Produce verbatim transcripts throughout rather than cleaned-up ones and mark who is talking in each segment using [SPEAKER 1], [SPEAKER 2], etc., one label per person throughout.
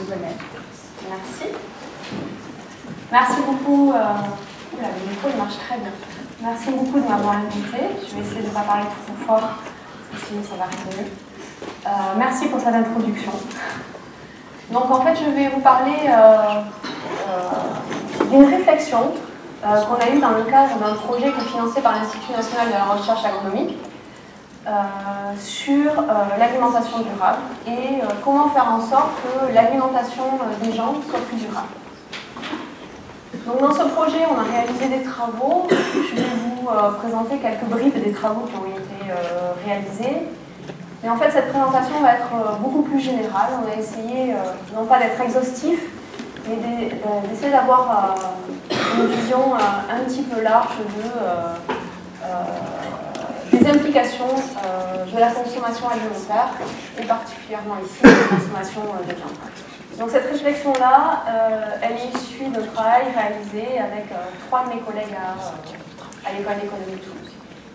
[SPEAKER 1] Gonnet. Merci. Merci beaucoup. Euh... Oula, le micro il marche très bien. Merci beaucoup de m'avoir invité. Je vais essayer de ne pas parler trop fort, parce que sinon ça va résonner. Euh, merci pour cette introduction. Donc en fait, je vais vous parler euh, euh, d'une réflexion euh, qu'on a eue dans le cadre d'un projet qui est financé par l'Institut national de la recherche agronomique euh, sur euh, l'alimentation durable et euh, comment faire en sorte que l'alimentation des gens soit plus durable. Donc dans ce projet, on a réalisé des travaux. Je vais vous euh, présenter quelques bribes des travaux qui ont été euh, réalisés. Mais en fait, cette présentation va être euh, beaucoup plus générale. On a essayé, euh, non pas d'être exhaustif, mais d'essayer d'avoir euh, une vision euh, un petit peu large de, euh, euh, des implications euh, de la consommation alimentaire, et particulièrement ici, de la consommation euh, de viande. Donc cette réflexion-là, euh, elle est issue d'un travail réalisé avec euh, trois de mes collègues à, à l'École d'économie de Toulouse.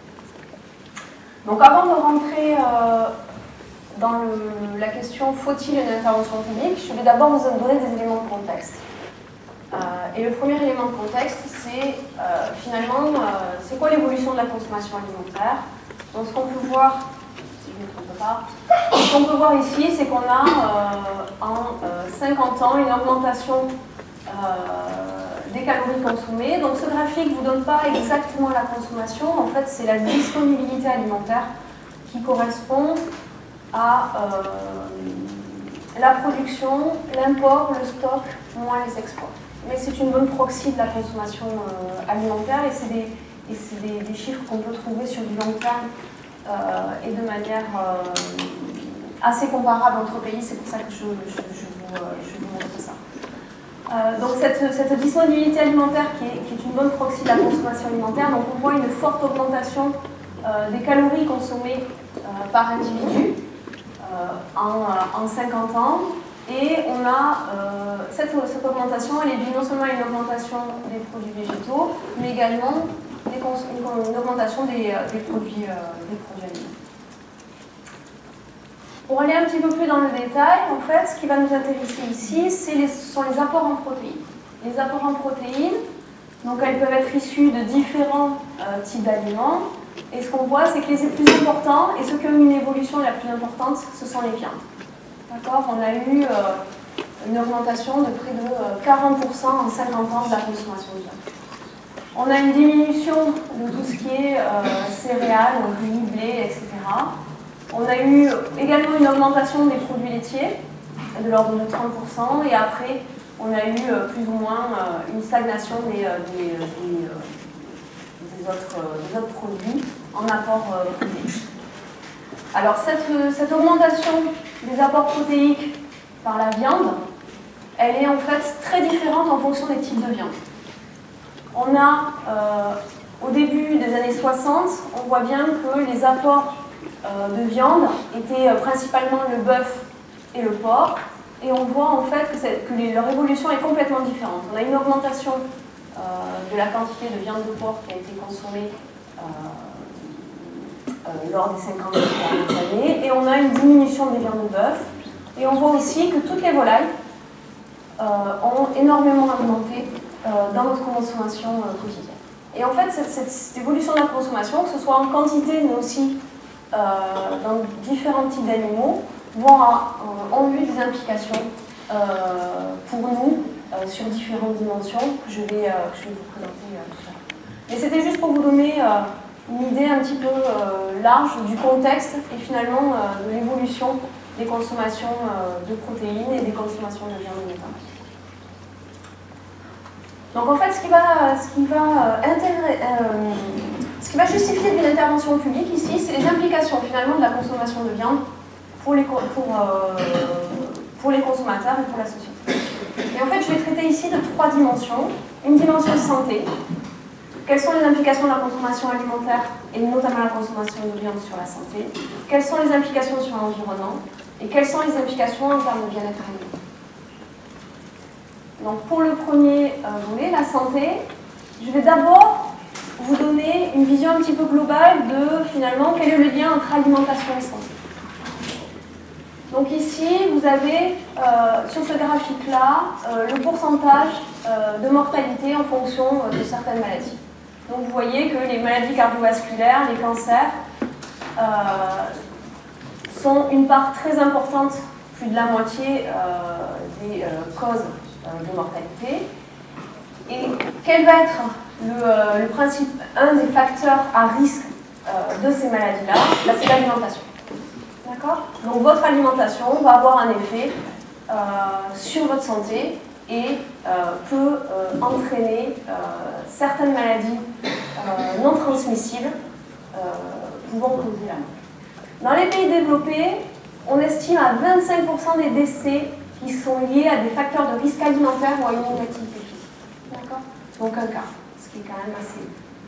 [SPEAKER 1] Donc avant de rentrer euh, dans le, la question faut-il une intervention publique, je vais d'abord vous donner des éléments de contexte. Euh, et le premier élément de contexte, c'est euh, finalement, euh, c'est quoi l'évolution de la consommation alimentaire. Donc ce qu'on peut voir, si je ne me trompe pas, ce qu'on peut voir ici, c'est qu'on a euh, en euh, cinquante ans une augmentation euh, des calories consommées. Donc ce graphique ne vous donne pas exactement la consommation, en fait c'est la disponibilité alimentaire qui correspond à euh, la production, l'import, le stock, moins les exports. Mais c'est une bonne proxy de la consommation euh, alimentaire et c'est des, et c'est des, des chiffres qu'on peut trouver sur du long terme euh, et de manière euh, assez comparable entre pays, c'est pour ça que je, je, je, vous, euh, je vous montre ça. Euh, donc cette, cette disponibilité alimentaire qui est, qui est une bonne proxy de la consommation alimentaire, donc on voit une forte augmentation euh, des calories consommées euh, par individu euh, en, en cinquante ans, et on a euh, cette, cette augmentation, elle est due non seulement à une augmentation des produits végétaux, mais également des une, une augmentation des, des, produits, euh, des produits alimentaires. Pour aller un petit peu plus dans le détail, en fait, ce qui va nous intéresser ici, les, ce sont les apports en protéines. Les apports en protéines, donc elles peuvent être issues de différents euh, types d'aliments. Et ce qu'on voit, c'est que les plus importants, et ceux qui ont une évolution la plus importante, ce sont les viandes. D'accord ? On a eu euh, une augmentation de près de euh, quarante pour cent en cinquante ans de la consommation de viande. On a une diminution de tout ce qui est euh, céréales, donc riz, blé, et cetera. On a eu également une augmentation des produits laitiers de l'ordre de trente pour cent, et après on a eu euh, plus ou moins euh, une stagnation des, euh, des, des, euh, des, autres, euh, des autres produits en apport euh, protéique. Alors cette, cette augmentation des apports protéiques par la viande, elle est en fait très différente en fonction des types de viande. On a, euh, au début des années soixante, on voit bien que les apports euh, de viande étaient euh, principalement le bœuf et le porc, et on voit en fait que, que les, leur évolution est complètement différente. On a une augmentation euh, de la quantité de viande de porc qui a été consommée euh, euh, lors des cinquante dernières années, et on a une diminution des viandes de bœuf, et on voit aussi que toutes les volailles euh, ont énormément augmenté Euh, dans notre consommation euh, quotidienne. Et en fait, cette, cette, cette évolution de la consommation, que ce soit en quantité, mais aussi euh, dans différents types d'animaux, euh, ont eu des implications euh, pour nous euh, sur différentes dimensions que je vais, euh, que je vais vous présenter euh, tout à l'heure. Et c'était juste pour vous donner euh, une idée un petit peu euh, large du contexte et finalement euh, de l'évolution des consommations euh, de protéines et des consommations de viande notamment. Donc en fait, ce qui va, ce qui va, intégrer, euh, ce qui va justifier d'une intervention publique ici, c'est les implications finalement de la consommation de viande pour les, pour, euh, pour les consommateurs et pour la société. Et en fait, je vais traiter ici de trois dimensions. Une dimension santé. Quelles sont les implications de la consommation alimentaire et notamment la consommation de viande sur la santé? Quelles sont les implications sur l'environnement? Et quelles sont les implications en termes de bien-être animal? Donc pour le premier euh, volet, la santé, je vais d'abord vous donner une vision un petit peu globale de finalement quel est le lien entre alimentation et santé. Donc Donc ici, vous avez euh, sur ce graphique-là euh, le pourcentage euh, de mortalité en fonction euh, de certaines maladies. Donc vous voyez que les maladies cardiovasculaires, les cancers, euh, sont une part très importante, plus de la moitié euh, des euh, causes euh, de mortalité. Et quel va être le, euh, le principe, un des facteurs à risque euh, de ces maladies-là? Bah, c'est l'alimentation. D'accord? Donc votre alimentation va avoir un effet euh, sur votre santé et euh, peut euh, entraîner euh, certaines maladies euh, non transmissibles euh, pouvant causer la mort. Dans les pays développés, on estime à vingt-cinq pour cent des décès qui sont liés à des facteurs de risque alimentaire ou à une inactivité physique. D'accord? Donc un quart, ce qui est quand même assez...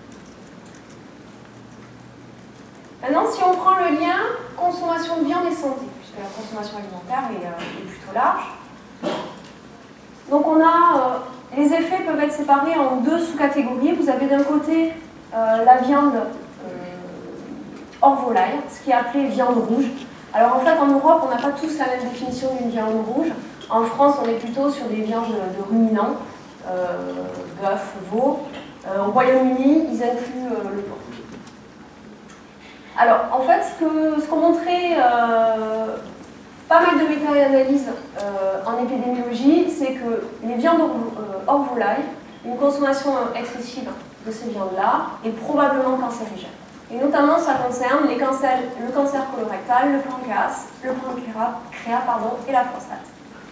[SPEAKER 1] Maintenant, si on prend le lien consommation de viande et santé, puisque la consommation alimentaire est, euh, est plutôt large, donc on a, euh, les effets peuvent être séparés en deux sous-catégories. Vous avez d'un côté euh, la viande euh, hors volaille, ce qui est appelé viande rouge. Alors en fait, en Europe, on n'a pas tous la même définition d'une viande rouge. En France, on est plutôt sur des viandes de ruminants, euh, bœuf, veau. Euh, au Royaume-Uni, ils incluent euh, le porc. Alors, en fait, ce que ce qu'ont montré euh, pas mal de méta-analyses euh, en épidémiologie, c'est que les viandes euh, hors volaille, une consommation excessive de ces viandes-là est probablement cancérigène. Et notamment, ça concerne les cancers, le cancer colorectal, le pancréas, le pancréas pardon, et la prostate.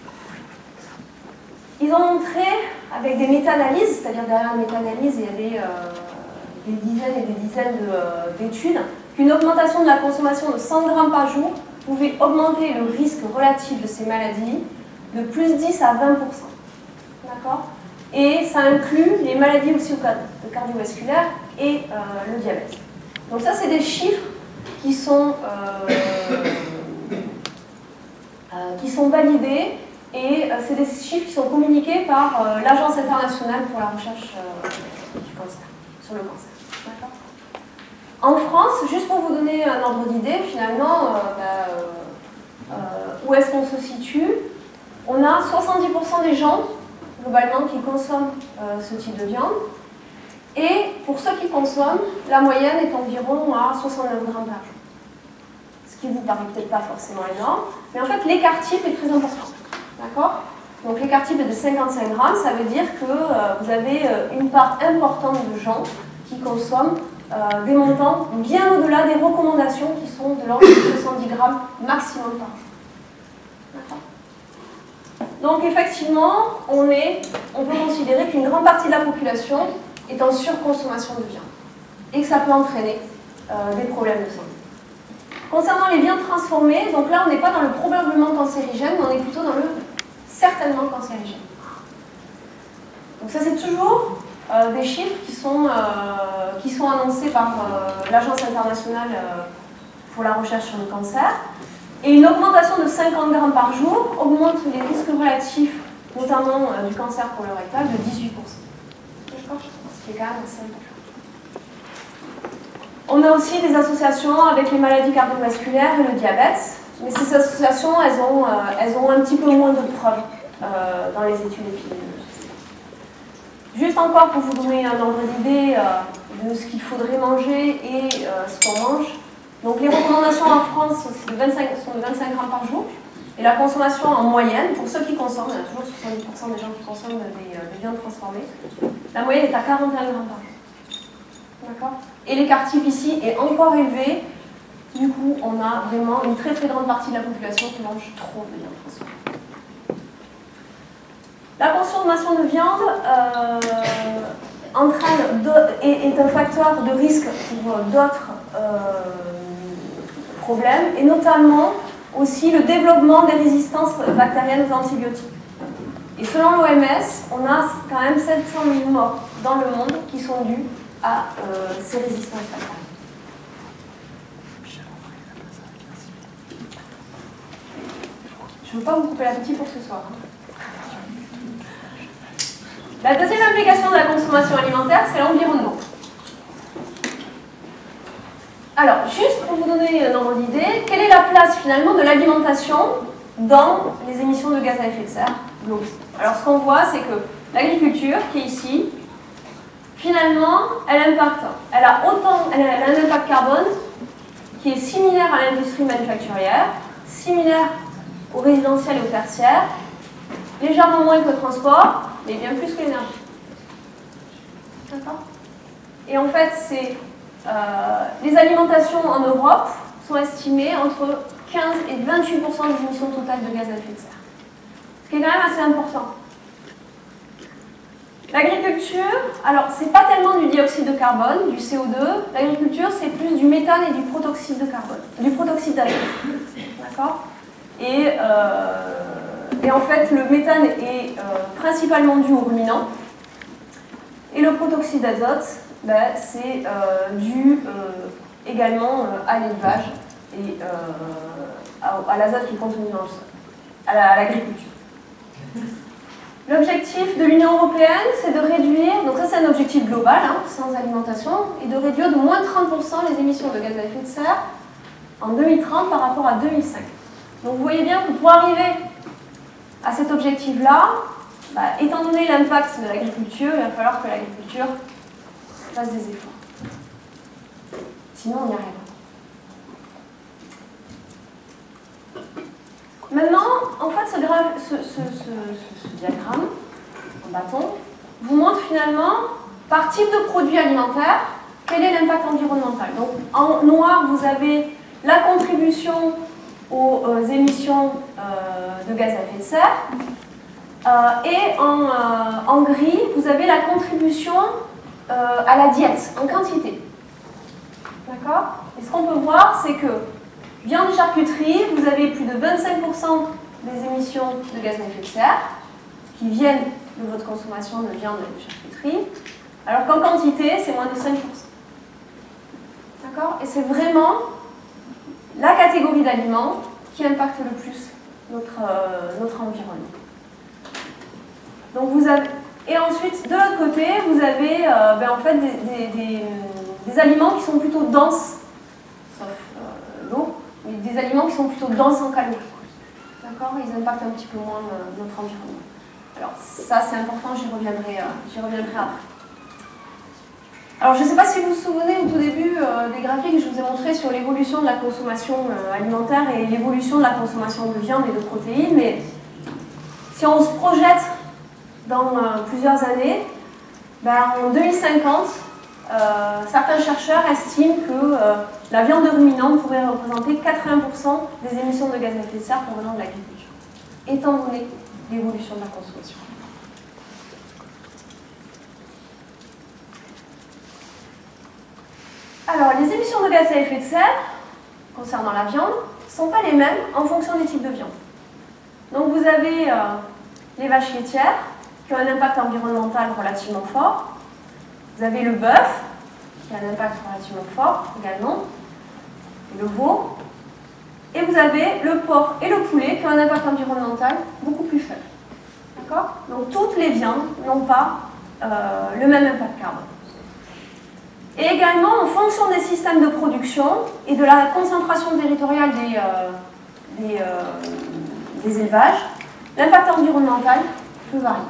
[SPEAKER 1] Ils ont montré, avec des méta-analyses, c'est-à-dire derrière les méta-analyses, il y a des, euh, des dizaines et des dizaines d'études, de, euh, qu'une augmentation de la consommation de cent grammes par jour pouvait augmenter le risque relatif de ces maladies de plus dix à vingt pour cent. D'accord? Et ça inclut les maladies aussi cardiovasculaires et euh, le diabète. Donc ça, c'est des chiffres qui sont, euh, euh, qui sont validés et euh, c'est des chiffres qui sont communiqués par euh, l'Agence internationale pour la recherche euh, du cancer, sur le cancer. D'accord? En France, juste pour vous donner un ordre d'idée, finalement, euh, bah, euh, où est-ce qu'on se situe? On a soixante-dix pour cent des gens, globalement, qui consomment euh, ce type de viande. Et pour ceux qui consomment, la moyenne est environ à soixante-neuf grammes par jour. Ce qui vous paraît peut-être pas forcément énorme, mais en fait, l'écart type est très important. D'accord? Donc l'écart type est de cinquante-cinq grammes, ça veut dire que euh, vous avez euh, une part importante de gens qui consomment Euh, des montants bien au-delà des recommandations qui sont de l'ordre de soixante-dix grammes maximum par jour. Donc effectivement, on, est, on peut considérer qu'une grande partie de la population est en surconsommation de viande et que ça peut entraîner euh, des problèmes de santé. Concernant les viandes transformées, donc là on n'est pas dans le probablement cancérigène, mais on est plutôt dans le certainement cancérigène. Donc ça c'est toujours Euh, des chiffres qui sont, euh, qui sont annoncés par euh, l'Agence internationale euh, pour la recherche sur le cancer. Et une augmentation de cinquante grammes par jour augmente les risques relatifs, notamment euh, du cancer colorectal, de dix-huit pour cent. D'accord? Ce qui est quand même assez important. On a aussi des associations avec les maladies cardiovasculaires et le diabète. Mais ces associations, elles ont, euh, elles ont un petit peu moins de preuves euh, dans les études épidémiologiques. Juste encore pour vous donner un ordre d'idée euh, de ce qu'il faudrait manger et euh, ce qu'on mange. Donc les recommandations en France de vingt-cinq, sont de vingt-cinq grammes par jour. Et la consommation en moyenne, pour ceux qui consomment, il y a toujours soixante-dix pour cent des gens qui consomment des, euh, des viandes transformées, la moyenne est à quarante et un grammes par jour. D'accord? Et l'écart type ici est encore élevé. Du coup, on a vraiment une très très grande partie de la population qui mange trop de viande transformée. La consommation de viande euh, entraîne est, est un facteur de risque pour d'autres euh, problèmes, et notamment aussi le développement des résistances bactériennes aux antibiotiques. Et selon l'O M S, on a quand même sept cent mille morts dans le monde qui sont dues à euh, ces résistances bactériennes. Je ne veux pas vous couper l'appétit pour ce soir. Hein. La deuxième implication de la consommation alimentaire, c'est l'environnement. Alors, juste pour vous donner un ordre d'idée, quelle est la place finalement de l'alimentation dans les émissions de gaz à effet de serre globaux. Alors ce qu'on voit, c'est que l'agriculture, qui est ici, finalement, elle, impacte, elle, a autant, elle a un impact carbone qui est similaire à l'industrie manufacturière, similaire au résidentiel et au tertiaire, légèrement moins que le transport, mais bien plus que l'énergie. D'accord ? Et en fait, c'est, euh, les alimentations en Europe sont estimées entre quinze et vingt-huit pour cent des émissions totales de gaz à effet de serre. Ce qui est quand même assez important. L'agriculture, alors c'est pas tellement du dioxyde de carbone, du C O deux, l'agriculture c'est plus du méthane et du protoxyde de carbone, du protoxyde d'azote. D'accord ? Et, euh, et en fait, le méthane est euh, principalement dû aux ruminants. Et le protoxyde d'azote, ben, c'est euh, dû euh, également euh, à l'élevage et euh, à, à l'azote qui est contenu dans le sol, à l'agriculture. L'objectif de l'Union européenne, c'est de réduire, donc ça c'est un objectif global, hein, sans alimentation, et de réduire de moins trente pour cent les émissions de gaz à effet de serre en deux mille trente par rapport à deux mille cinq. Donc vous voyez bien que pour arriver à cet objectif-là, bah, étant donné l'impact de l'agriculture, il va falloir que l'agriculture fasse des efforts. Sinon, on n'y arrive pas. Maintenant, en fait, ce, ce, ce, ce, ce diagramme en bâton vous montre finalement, par type de produit alimentaire, quel est l'impact environnemental. Donc, en noir, vous avez la contribution aux euh, émissions euh, de gaz à effet de serre. Euh, et en, euh, en gris, vous avez la contribution euh, à la diète, en quantité. D'accord ? Et ce qu'on peut voir, c'est que viande et charcuterie, vous avez plus de vingt-cinq pour cent des émissions de gaz à effet de serre qui viennent de votre consommation de viande et de charcuterie, alors qu'en quantité, c'est moins de cinq pour cent. D'accord ? Et c'est vraiment la catégorie d'aliments qui impacte le plus notre, euh, notre environnement. Donc vous avez, et ensuite, de l'autre côté, vous avez euh, ben, en fait des, des, des, des aliments qui sont plutôt denses, sauf euh, l'eau, mais des aliments qui sont plutôt denses en calories. D'accord ? Ils impactent un petit peu moins euh, notre environnement. Alors ça c'est important, j'y reviendrai, euh, j'y reviendrai après. Alors je ne sais pas si vous vous souvenez au tout début euh, des graphiques que je vous ai montrés sur l'évolution de la consommation euh, alimentaire et l'évolution de la consommation de viande et de protéines, mais si on se projette dans euh, plusieurs années, ben, en deux mille cinquante, euh, certains chercheurs estiment que euh, la viande de ruminant pourrait représenter quatre-vingts pour cent des émissions de gaz à effet de serre provenant de l'agriculture, étant donné l'évolution de la consommation. Alors, les émissions de gaz à effet de serre, concernant la viande, ne sont pas les mêmes en fonction des types de viande. Donc vous avez euh, les vaches laitières, qui ont un impact environnemental relativement fort. Vous avez le bœuf, qui a un impact relativement fort également, et le veau. Et vous avez le porc et le poulet, qui ont un impact environnemental beaucoup plus faible. D'accord ? Donc toutes les viandes n'ont pas euh, le même impact carbone. Et également, en fonction des systèmes de production et de la concentration territoriale des, euh, des, euh, des élevages, l'impact environnemental peut varier.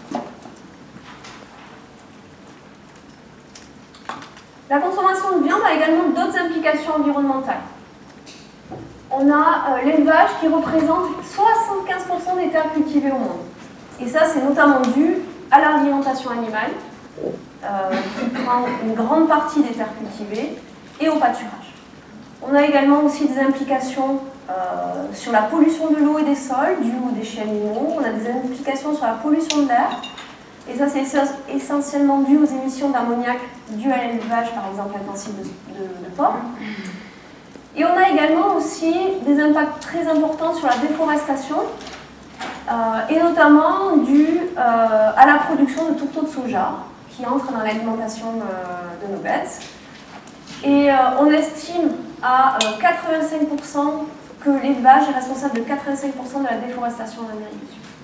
[SPEAKER 1] La consommation de viande a également d'autres implications environnementales. On a euh, l'élevage qui représente soixante-quinze pour cent des terres cultivées au monde. Et ça, c'est notamment dû à l'alimentation animale, Euh, qui prend une grande partie des terres cultivées, et au pâturage. On a également aussi des implications euh, sur la pollution de l'eau et des sols, dues aux déchets animaux. On a des implications sur la pollution de l'air, et ça c'est essentiellement dû aux émissions d'ammoniac dues à l'élevage, par exemple intensif de, de, de porc. Et on a également aussi des impacts très importants sur la déforestation, euh, et notamment dû euh, à la production de tourteaux de soja, qui entrent dans l'alimentation euh, de nos bêtes. Et euh, on estime à euh, quatre-vingt-cinq pour cent que l'élevage est responsable de quatre-vingt-cinq pour cent de la déforestation en Amérique du Sud.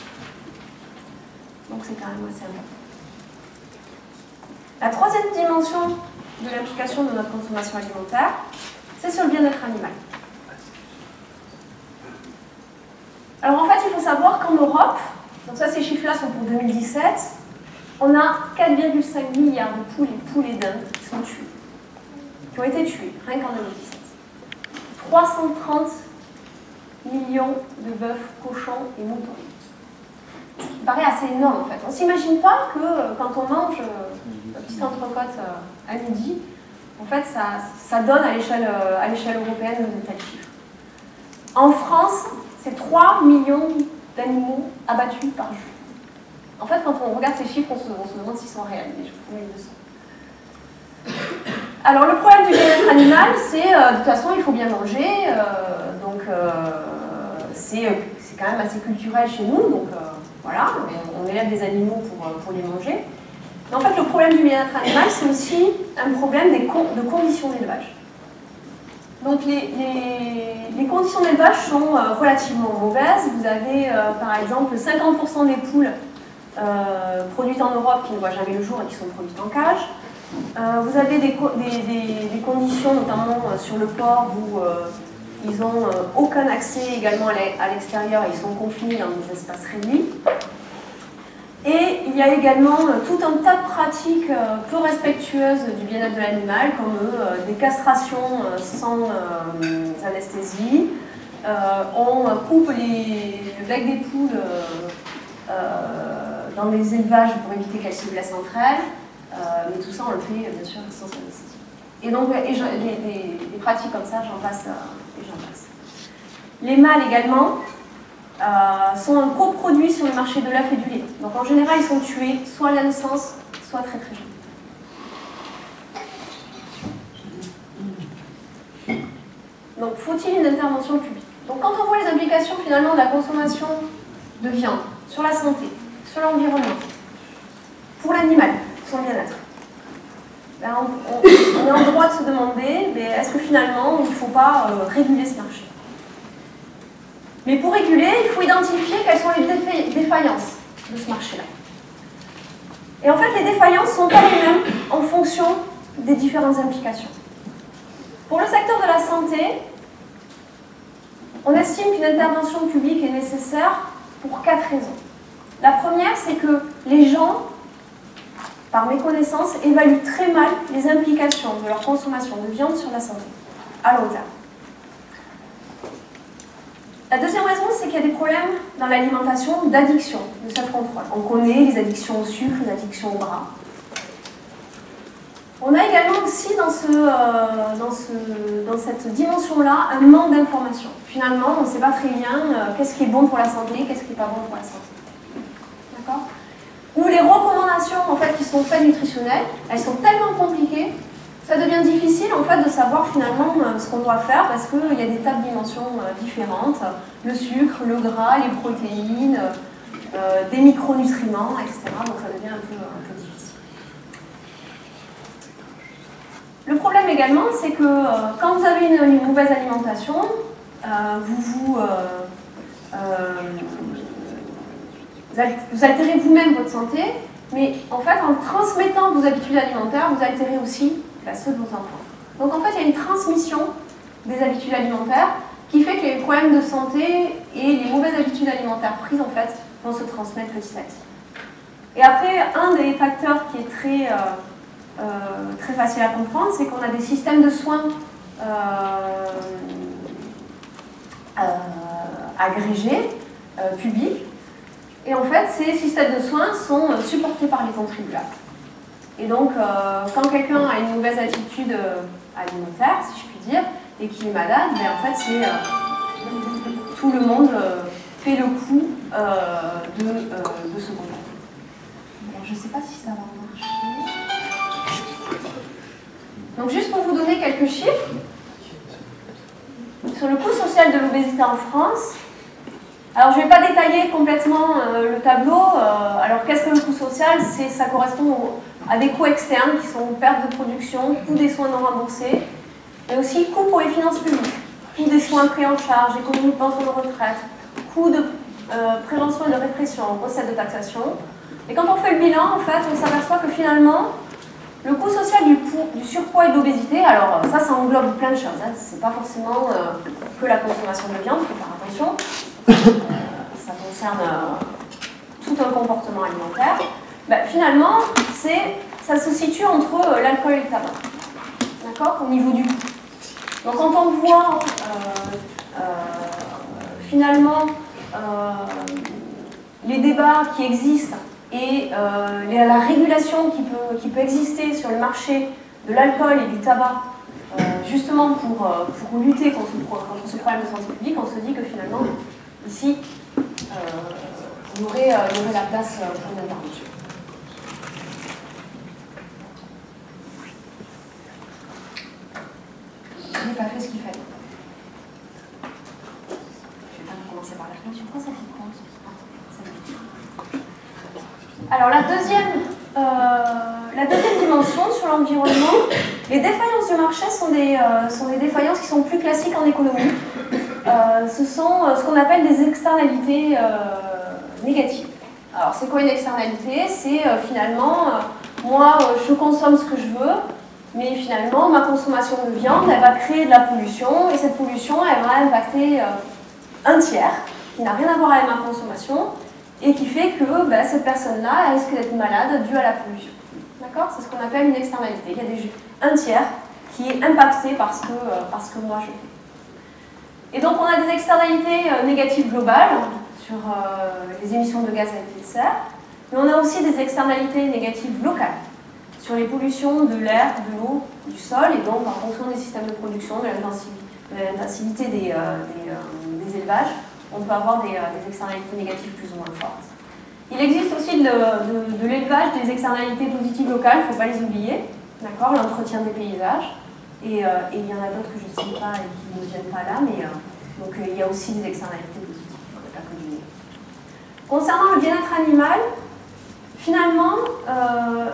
[SPEAKER 1] Donc c'est quand même assez important. La troisième dimension de l'implication de notre consommation alimentaire, c'est sur le bien-être animal. Alors en fait, il faut savoir qu'en Europe, donc ça ces chiffres-là sont pour deux mille dix-sept, on a quatre virgule cinq milliards de poules et poules et dindes qui sont tuées, qui ont été tuées, rien qu'en deux mille dix-sept. trois cent trente millions de bœufs, cochons et moutons. Ce qui paraît assez énorme en fait. On ne s'imagine pas que euh, quand on mange euh, une petite entrecôte euh, à midi, en fait ça, ça donne à l'échelle euh, à l'échelle européenne de tels chiffres. En France, c'est trois millions d'animaux abattus par jour. En fait, quand on regarde ces chiffres, on se, on se demande s'ils sont réels, mais je vous mets le son. Alors, le problème du bien-être animal, c'est, euh, de toute façon, il faut bien manger, euh, donc euh, c'est quand même assez culturel chez nous, donc euh, voilà, on, on élève des animaux pour, pour les manger. Mais en fait, le problème du bien-être animal, c'est aussi un problème des con de conditions d'élevage. Donc, les, les, les conditions d'élevage sont euh, relativement mauvaises. Vous avez, euh, par exemple, cinquante pour cent des poules euh, produites en Europe qui ne voient jamais le jour et qui sont produites en cage. Euh, vous avez des, des, des, des conditions, notamment euh, sur le port, où euh, ils n'ont euh, aucun accès également à l'extérieur et ils sont confinés dans des espaces réduits. Et il y a également euh, tout un tas de pratiques euh, peu respectueuses du bien-être de l'animal, comme euh, des castrations euh, sans euh, anesthésie. Euh, on coupe les, le bec des poules euh, euh, dans les élevages pour éviter qu'elles se blessent entre elles. Euh, mais tout ça, on le fait bien sûr sans anesthésie. Et donc, et je, des, des, des pratiques comme ça, j'en passe, euh, et j'en passe. Les mâles également euh, sont un coproduit sur le marché de l'œuf et du lait. Donc en général, ils sont tués soit à la naissance, soit très très jeunes. Donc, faut-il une intervention publique? Donc, quand on voit les implications finalement de la consommation de viande sur la santé, sur l'environnement, pour l'animal, son bien-être, ben on, on, on est en droit de se demander, est-ce que finalement, il ne faut pas euh, réguler ce marché? Mais pour réguler, il faut identifier quelles sont les défaillances de ce marché-là. Et en fait, les défaillances ne sont pas les mêmes en fonction des différentes implications. Pour le secteur de la santé, on estime qu'une intervention publique est nécessaire pour quatre raisons. La première, c'est que les gens, par méconnaissance, évaluent très mal les implications de leur consommation de viande sur la santé, à long terme. La deuxième raison, c'est qu'il y a des problèmes dans l'alimentation d'addiction, de self-control. On connaît les addictions au sucre, les addictions au gras. On a également aussi dans, ce, euh, dans, ce, dans cette dimension-là un manque d'information. Finalement, on ne sait pas très bien euh, qu'est-ce qui est bon pour la santé, qu'est-ce qui n'est pas bon pour la santé. D'accord ? Ou les recommandations en fait, qui sont faites nutritionnelles, elles sont tellement compliquées, ça devient difficile en fait, de savoir finalement euh, ce qu'on doit faire parce qu'il y a des tas de dimensions euh, différentes. Le sucre, le gras, les protéines, euh, des micronutriments, et cetera. Donc ça devient un peu, un peu difficile. Le problème également, c'est que euh, quand vous avez une, une mauvaise alimentation, euh, vous vous... Euh, euh, vous altérez vous-même votre santé, mais en fait, en transmettant vos habitudes alimentaires, vous altérez aussi la ceux de vos enfants. Donc en fait, il y a une transmission des habitudes alimentaires qui fait que les problèmes de santé et les mauvaises habitudes alimentaires prises, en fait, vont se transmettre petit à petit. Et après, un des facteurs qui est très, euh, euh, très facile à comprendre, c'est qu'on a des systèmes de soins euh, euh, agrégés, euh, publics. Et en fait, ces systèmes de soins sont supportés par les contribuables. Et donc, euh, quand quelqu'un a une mauvaise attitude euh, alimentaire, si je puis dire, et qu'il est malade, ben, en fait, c'est euh, tout le monde euh, fait le coup euh, de, euh, de ce comportement. Alors, je ne sais pas si ça va marcher. Donc, juste pour vous donner quelques chiffres, sur le coût social de l'obésité en France. Alors, je ne vais pas détailler complètement euh, le tableau. Euh, alors, qu'est-ce que le coût social? Ça correspond au, à des coûts externes qui sont perte de production, coût des soins non remboursés, mais aussi coût pour les finances publiques, coût des soins pris en charge, économie de pension de retraite, coût de euh, prévention et de répression, recettes de taxation. Et quand on fait le bilan, en fait, on s'aperçoit que finalement, le coût social du, du surpoids et de l'obésité, alors ça, ça englobe plein de choses. Hein. C'est pas forcément euh, que la consommation de viande, il faut faire attention. ça concerne euh, tout un comportement alimentaire, ben, finalement, ça se situe entre euh, l'alcool et le tabac, d'accord, au niveau du goût. Donc quand on voit euh, euh, finalement euh, les débats qui existent et euh, les, la régulation qui peut, qui peut exister sur le marché de l'alcool et du tabac, euh, justement pour, euh, pour lutter contre, contre ce problème de santé publique, on se dit que finalement, ici, euh, on, aurait, euh, on aurait la place euh, pour une intervention. Je n'ai pas fait ce qu'il fallait. Je vais pas commencer par la fin. Je crois que ça fait quoi? Alors la deuxième, euh, la deuxième dimension sur l'environnement, les défaillances du marché sont des, euh, sont des défaillances qui sont plus classiques en économie. Euh, ce sont euh, ce qu'on appelle des externalités euh, négatives. Alors c'est quoi une externalité? C'est euh, finalement, euh, moi euh, je consomme ce que je veux, mais finalement ma consommation de viande, elle va créer de la pollution, et cette pollution, elle va impacter euh, un tiers, qui n'a rien à voir avec ma consommation, et qui fait que ben, cette personne-là risque d'être malade due à la pollution. D'accord? C'est ce qu'on appelle une externalité. Il y a des, un tiers qui est impacté parce que, euh, parce que moi je fais. Et donc on a des externalités euh, négatives globales sur euh, les émissions de gaz à effet de serre, mais on a aussi des externalités négatives locales sur les pollutions de l'air, de l'eau, du sol, et donc en fonction des systèmes de production, de l'intensité des, euh, des, euh, des élevages, on peut avoir des, euh, des externalités négatives plus ou moins fortes. Il existe aussi de, de, de l'élevage des externalités positives locales, il ne faut pas les oublier, d'accord, l'entretien des paysages, et, euh, et il y en a d'autres que je ne sais pas et qui ne viennent pas là, mais euh, donc euh, il y a aussi des externalités positives, pas que du négatif. Concernant le bien-être animal, finalement, euh,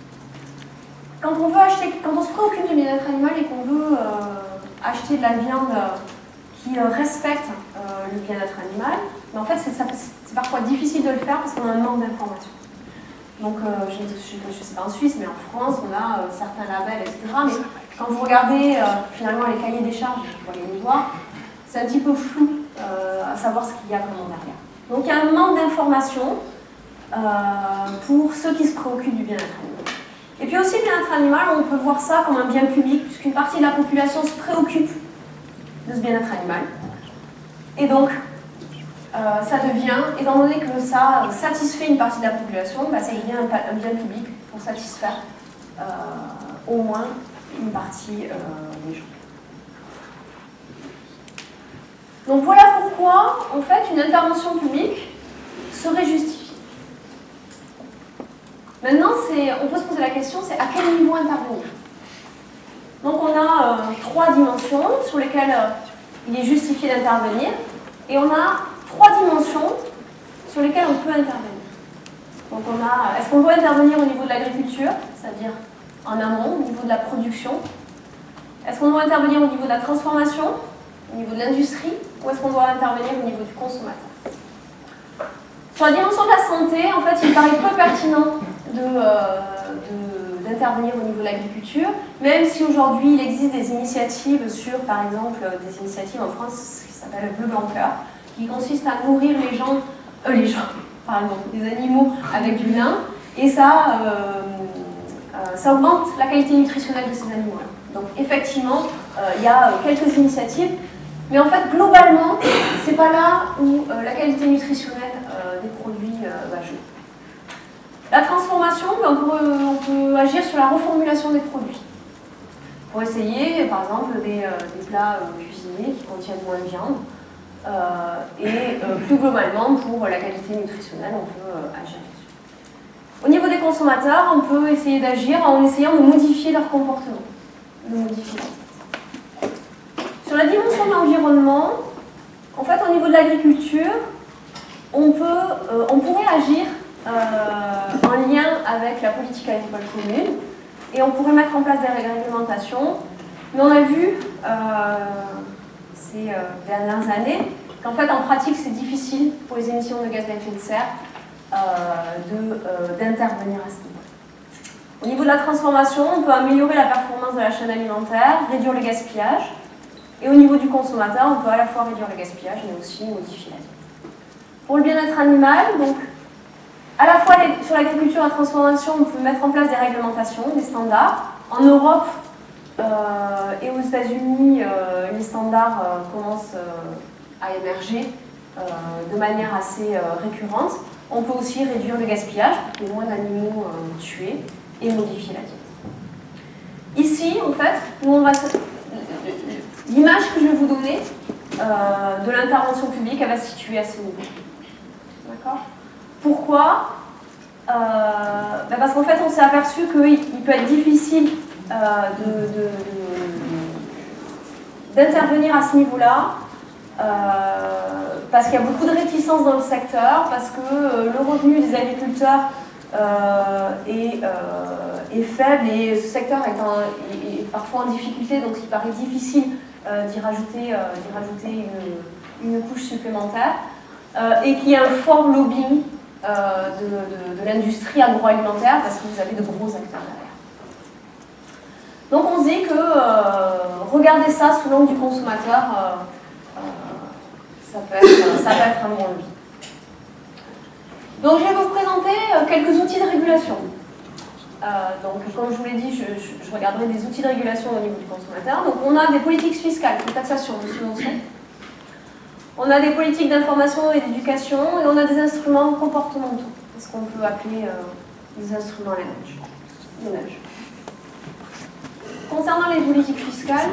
[SPEAKER 1] quand on veut acheter, quand on se préoccupe du bien-être animal et qu'on veut euh, acheter de la viande qui euh, respecte euh, le bien-être animal, mais en fait c'est parfois difficile de le faire parce qu'on a un manque d'informations. Donc euh, je ne sais pas en Suisse, mais en France on a euh, certains labels, et cetera. Mais quand vous regardez euh, finalement les cahiers des charges, il faut aller les voir, c'est un petit peu flou euh, à savoir ce qu'il y a vraiment derrière. Donc il y a un manque d'informations euh, pour ceux qui se préoccupent du bien-être animal. Et puis aussi le bien-être animal, on peut voir ça comme un bien public, puisqu'une partie de la population se préoccupe de ce bien-être animal. Et donc, euh, ça devient, étant donné que ça satisfait une partie de la population, bah, ça devient un, un bien public pour satisfaire euh, au moins une partie euh, des gens. Donc voilà pourquoi, en fait, une intervention publique serait justifiée. Maintenant, on peut se poser la question, c'est à quel niveau intervenir? Donc on a euh, trois dimensions sur lesquelles euh, il est justifié d'intervenir, et on a trois dimensions sur lesquelles on peut intervenir. Donc on a, est-ce qu'on doit intervenir au niveau de l'agriculture, c'est-à-dire en amont, au niveau de la production? Est-ce qu'on doit intervenir au niveau de la transformation, au niveau de l'industrie, ou est-ce qu'on doit intervenir au niveau du consommateur? Sur la dimension de la santé, en fait, il paraît peu pertinent de, euh, de, d'intervenir au niveau de l'agriculture, même si aujourd'hui il existe des initiatives sur, par exemple, des initiatives en France qui s'appellent Bleu Blanc Cœur, qui consistent à nourrir les gens, euh, les gens, pardon, les animaux avec du lin, et ça, euh, euh, ça augmente la qualité nutritionnelle de ces animaux-là. Donc effectivement, euh, il y a quelques initiatives, mais en fait, globalement, c'est pas là où euh, la qualité nutritionnelle euh, des produits euh, va jouer. La transformation, on peut, on peut agir sur la reformulation des produits. Pour essayer, par exemple, des, euh, des plats euh, cuisinés qui contiennent moins de viande. Euh, et euh, plus globalement, pour la qualité nutritionnelle, on peut euh, agir dessus. Au niveau des consommateurs, on peut essayer d'agir en essayant de modifier leur comportement. De modifier. Sur la dimension de l'environnement, en fait, au niveau de l'agriculture, on, peut, euh, on pourrait agir euh, en lien avec la politique agricole commune, et on pourrait mettre en place des réglementations. Mais on a vu euh, ces euh, dernières années qu'en fait, en pratique, c'est difficile pour les émissions de gaz à effet de serre euh, d'intervenir euh, à ce niveau. Au niveau de la transformation, on peut améliorer la performance de la chaîne alimentaire, réduire le gaspillage. Et au niveau du consommateur, on peut à la fois réduire le gaspillage, mais aussi modifier la vie. Pour le bien-être animal, donc, à la fois les, sur l'agriculture et la transformation, on peut mettre en place des réglementations, des standards. En Europe euh, et aux États-Unis, euh, les standards euh, commencent euh, à émerger euh, de manière assez euh, récurrente. On peut aussi réduire le gaspillage pour qu'il y ait moins d'animaux euh, tués et modifier la diète. Ici, en fait, nous on va l'image que je vais vous donner euh, de l'intervention publique, elle va se situer à ce niveau. D'accord ? Pourquoi ? euh, ben Parce qu'en fait, on s'est aperçu qu'il peut être difficile euh, d'intervenir à ce niveau-là, euh, parce qu'il y a beaucoup de réticences dans le secteur, parce que euh, le revenu des agriculteurs euh, est, euh, est faible et ce secteur est, en, est, est parfois en difficulté, donc il paraît difficile euh, d'y rajouter, euh, d'y rajouter une, une couche supplémentaire, euh, et qu'il y a un fort lobbying euh, de, de, de l'industrie agroalimentaire parce que vous avez de gros acteurs derrière. Donc on se dit que euh, regarder ça sous l'angle du consommateur, euh, euh, ça, peut être, ça peut être un bon levier. Donc je vais vous présenter quelques outils de régulation. Euh, donc comme je vous l'ai dit, je, je, je regarderai des outils de régulation au niveau du consommateur. Donc on a des politiques fiscales, de taxation, de subvention. On a des politiques d'information et d'éducation, et on a des instruments comportementaux, ce qu'on peut appeler euh, des instruments linéaires. Concernant les politiques fiscales,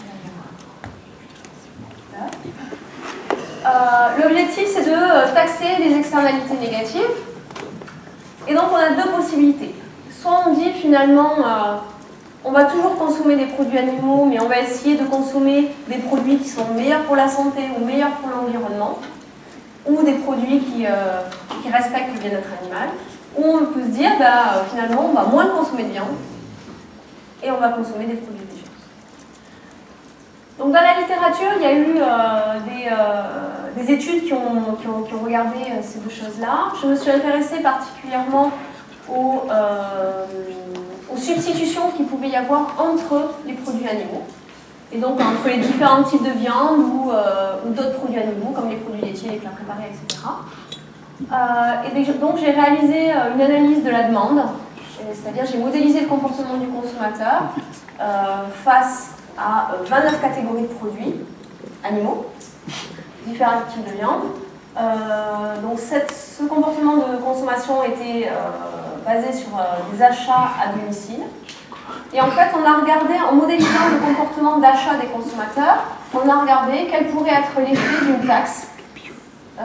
[SPEAKER 1] euh, l'objectif c'est de taxer les externalités négatives. Et donc on a deux possibilités. Soit on dit finalement, euh, on va toujours consommer des produits animaux, mais on va essayer de consommer des produits qui sont meilleurs pour la santé ou meilleurs pour l'environnement, ou des produits qui, euh, qui respectent le bien-être animal. Ou on peut se dire, bah, finalement, on va moins consommer de viande, et on va consommer des produits végétaux. Donc dans la littérature, il y a eu euh, des, euh, des études qui ont, qui ont, qui ont regardé euh, ces deux choses-là. Je me suis intéressée particulièrement aux, euh, aux substitutions qu'il pouvait y avoir entre les produits animaux. Et donc entre les différents types de viande ou, euh, ou d'autres produits animaux, comme les produits laitiers, les plats préparés, et cetera. Euh, et donc j'ai réalisé une analyse de la demande, c'est-à-dire j'ai modélisé le comportement du consommateur euh, face à vingt-neuf catégories de produits animaux, différents types de viande. Euh, donc cette, ce comportement de consommation était euh, basé sur euh, des achats à domicile. Et en fait, on a regardé, en modélisant le comportement d'achat des consommateurs, on a regardé quel pourrait être l'effet d'une taxe, euh,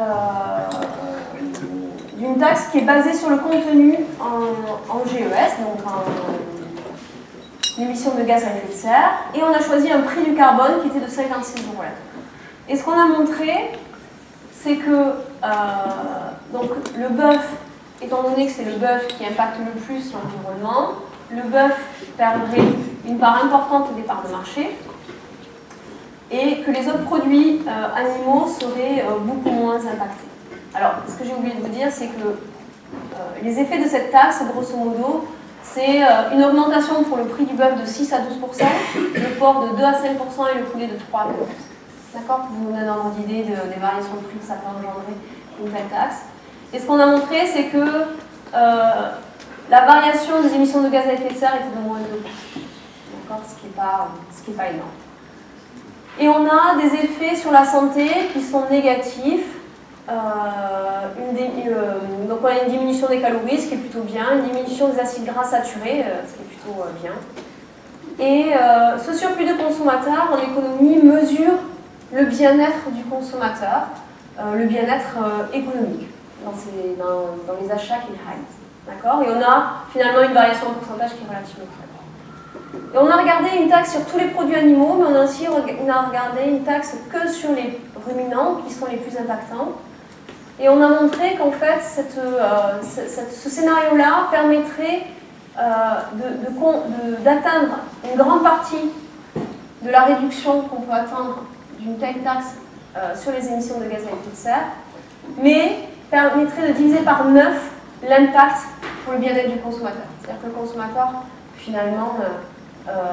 [SPEAKER 1] d'une taxe qui est basée sur le contenu en, en G E S, donc en émissions de gaz à effet de serre, et on a choisi un prix du carbone qui était de cinquante-six euros la tonne. Et ce qu'on a montré, c'est que euh, donc, le bœuf, étant donné que c'est le bœuf qui impacte le plus l'environnement, le bœuf perdrait une part importante des parts de marché, et que les autres produits euh, animaux seraient euh, beaucoup moins impactés. Alors, ce que j'ai oublié de vous dire, c'est que euh, les effets de cette taxe, grosso modo, c'est euh, une augmentation pour le prix du bœuf de six à douze pour cent, le porc de deux à cinq pour cent et le poulet de trois à quatre pour cent. D'accord? Pour vous donner un ordre d'idée de, des variations de prix que ça peut engendrer une telle taxe. Et ce qu'on a montré, c'est que euh, la variation des émissions de gaz à effet de serre était de moins de deux pour cent. D'accord? Ce qui n'est pas, ce qui est pas énorme. Et on a des effets sur la santé qui sont négatifs. Euh, une dé, euh, donc on a une diminution des calories, ce qui est plutôt bien, une diminution des acides gras saturés, euh, ce qui est plutôt euh, bien. Et euh, ce surplus de consommateurs en économie mesure le bien-être du consommateur, euh, le bien-être euh, économique dans, ces, dans, dans les achats qu'il réalise. D'accord? Et on a finalement une variation en pourcentage qui est relativement faible. Et on a regardé une taxe sur tous les produits animaux, mais on a aussi on a regardé une taxe que sur les ruminants qui sont les plus impactants. Et on a montré qu'en fait, cette, euh, cette, ce scénario-là permettrait euh, d'atteindre une grande partie de la réduction qu'on peut atteindre d'une telle taxe euh, sur les émissions de gaz à effet de serre, mais permettrait de diviser par neuf l'impact pour le bien-être du consommateur. C'est-à-dire que le consommateur, finalement, euh, euh,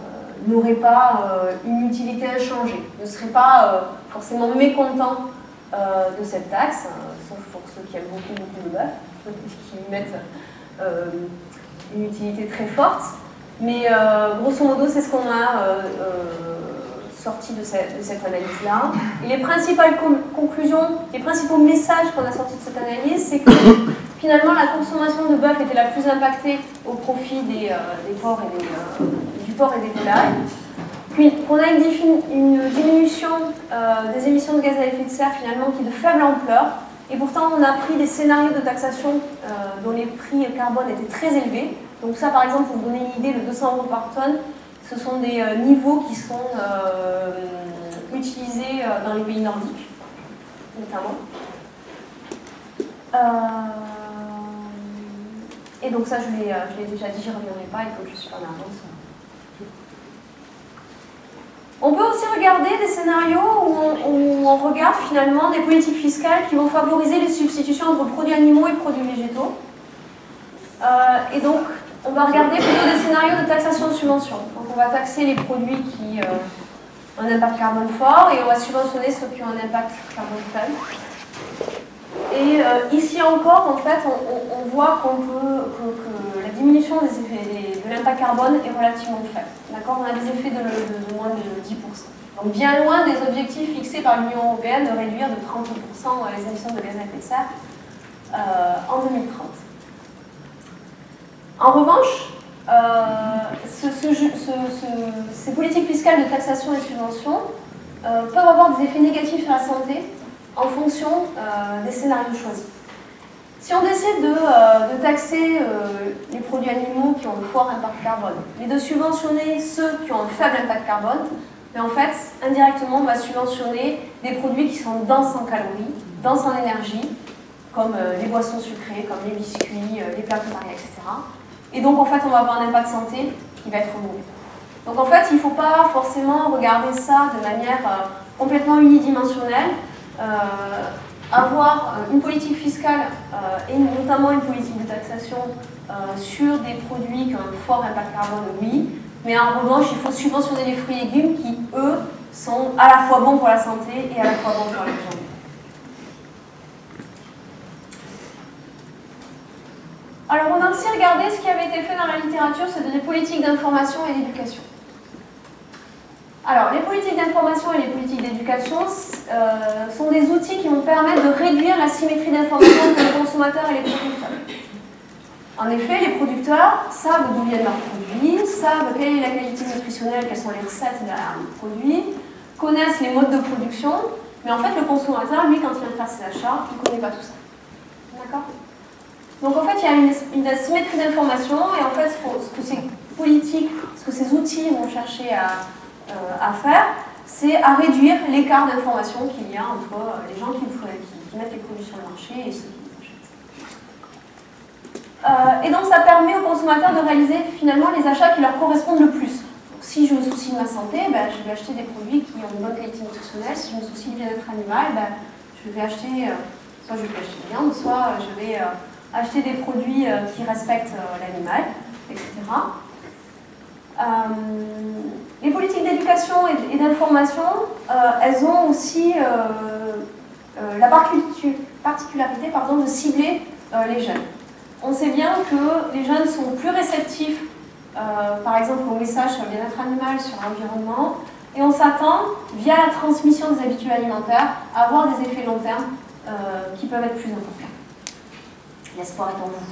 [SPEAKER 1] n'aurait pas euh, une utilité inchangée, ne serait pas euh, forcément mécontent euh, de cette taxe, hein, sauf pour ceux qui aiment beaucoup, beaucoup le bœuf, qui y mettent euh, une utilité très forte. Mais euh, grosso modo, c'est ce qu'on a euh, euh, sorti de cette, de cette analyse-là. Et les principales conclusions, les principaux messages qu'on a sortis de cette analyse, c'est que finalement la consommation de bœuf était la plus impactée au profit des, euh, des porcs et des, euh, du porc et des volailles. Puis qu'on a une, une diminution euh, des émissions de gaz à effet de serre finalement qui est de faible ampleur. Et pourtant, on a pris des scénarios de taxation euh, dont les prix carbone étaient très élevés. Donc ça, par exemple, pour vous donner une idée, le deux cents euros par tonne, ce sont des euh, niveaux qui sont euh, utilisés euh, dans les pays nordiques, notamment. Euh, et donc ça, je l'ai euh, déjà dit, j'y reviendrai pas, il faut que je sois en avance. On peut aussi regarder des scénarios où on, où on regarde finalement des politiques fiscales qui vont favoriser les substitutions entre produits animaux et produits végétaux. Euh, et donc, on va regarder plutôt des scénarios de taxation de subvention. Donc, on va taxer les produits qui euh, ont un impact carbone fort et on va subventionner ceux qui ont un impact carbone faible. Et euh, ici encore, en fait, on, on, on voit qu'on peut, que, que la diminution des effets, de l'impact carbone est relativement faible. D'accord ? On a des effets de, de, de moins de dix pour cent. Donc bien loin des objectifs fixés par l'Union européenne de réduire de trente pour cent les émissions de gaz à effet de serre euh, en deux mille trente. En revanche, euh, ce, ce, ce, ce, ces politiques fiscales de taxation et subvention euh, peuvent avoir des effets négatifs sur la santé en fonction euh, des scénarios choisis. Si on décide de, euh, de taxer euh, les produits animaux qui ont un fort impact carbone, mais de subventionner ceux qui ont un faible impact carbone, mais en fait, indirectement, on va subventionner des produits qui sont denses en calories, denses en énergie, comme euh, les boissons sucrées, comme les biscuits, euh, les plats préparés, et cetera. Et donc, en fait, on va avoir un impact santé qui va être mauvais. Donc, en fait, il ne faut pas forcément regarder ça de manière euh, complètement unidimensionnelle. Euh, avoir une politique fiscale euh, et notamment une politique de taxation euh, sur des produits qui ont un fort impact carbone, oui, mais en revanche, il faut subventionner les fruits et légumes qui, eux, sont à la fois bons pour la santé et à la fois bons pour les gens. Alors, on a aussi regardé ce qui avait été fait dans la littérature, c'est des politiques d'information et d'éducation. Alors, les politiques d'information et les politiques d'éducation euh, sont des outils qui vont permettre de réduire la symétrie d'information entre les consommateurs et les producteurs. En effet, les producteurs savent d'où viennent leurs produits, savent quelle est la qualité nutritionnelle, quelles sont les recettes derrière les produits, connaissent les modes de production, mais en fait, le consommateur, lui, quand il vient faire ses achats, il ne connaît pas tout ça. D'accord ? Donc, en fait, il y a une, une asymétrie d'information, et en fait, ce que ces politiques, ce que ces outils vont chercher à Euh, à faire, c'est à réduire l'écart d'information qu'il y a entre euh, les gens qui, qui, qui mettent les produits sur le marché et ceux qui les achètent. Euh, et donc ça permet aux consommateurs de réaliser finalement les achats qui leur correspondent le plus. Donc, si je me soucie de ma santé, ben, je vais acheter des produits qui ont une bonne qualité nutritionnelle. Si je me soucie du bien-être animal, ben, je vais acheter, euh, soit je vais acheter de viande, soit je vais euh, acheter des produits euh, qui respectent euh, l'animal, et cetera. Euh, les politiques d'éducation et d'information, euh, elles ont aussi euh, euh, la particularité pardon, de cibler euh, les jeunes. On sait bien que les jeunes sont plus réceptifs, euh, par exemple, aux messages sur le bien-être animal, sur l'environnement, et on s'attend, via la transmission des habitudes alimentaires, à avoir des effets long terme euh, qui peuvent être plus importants. L'espoir est en vous.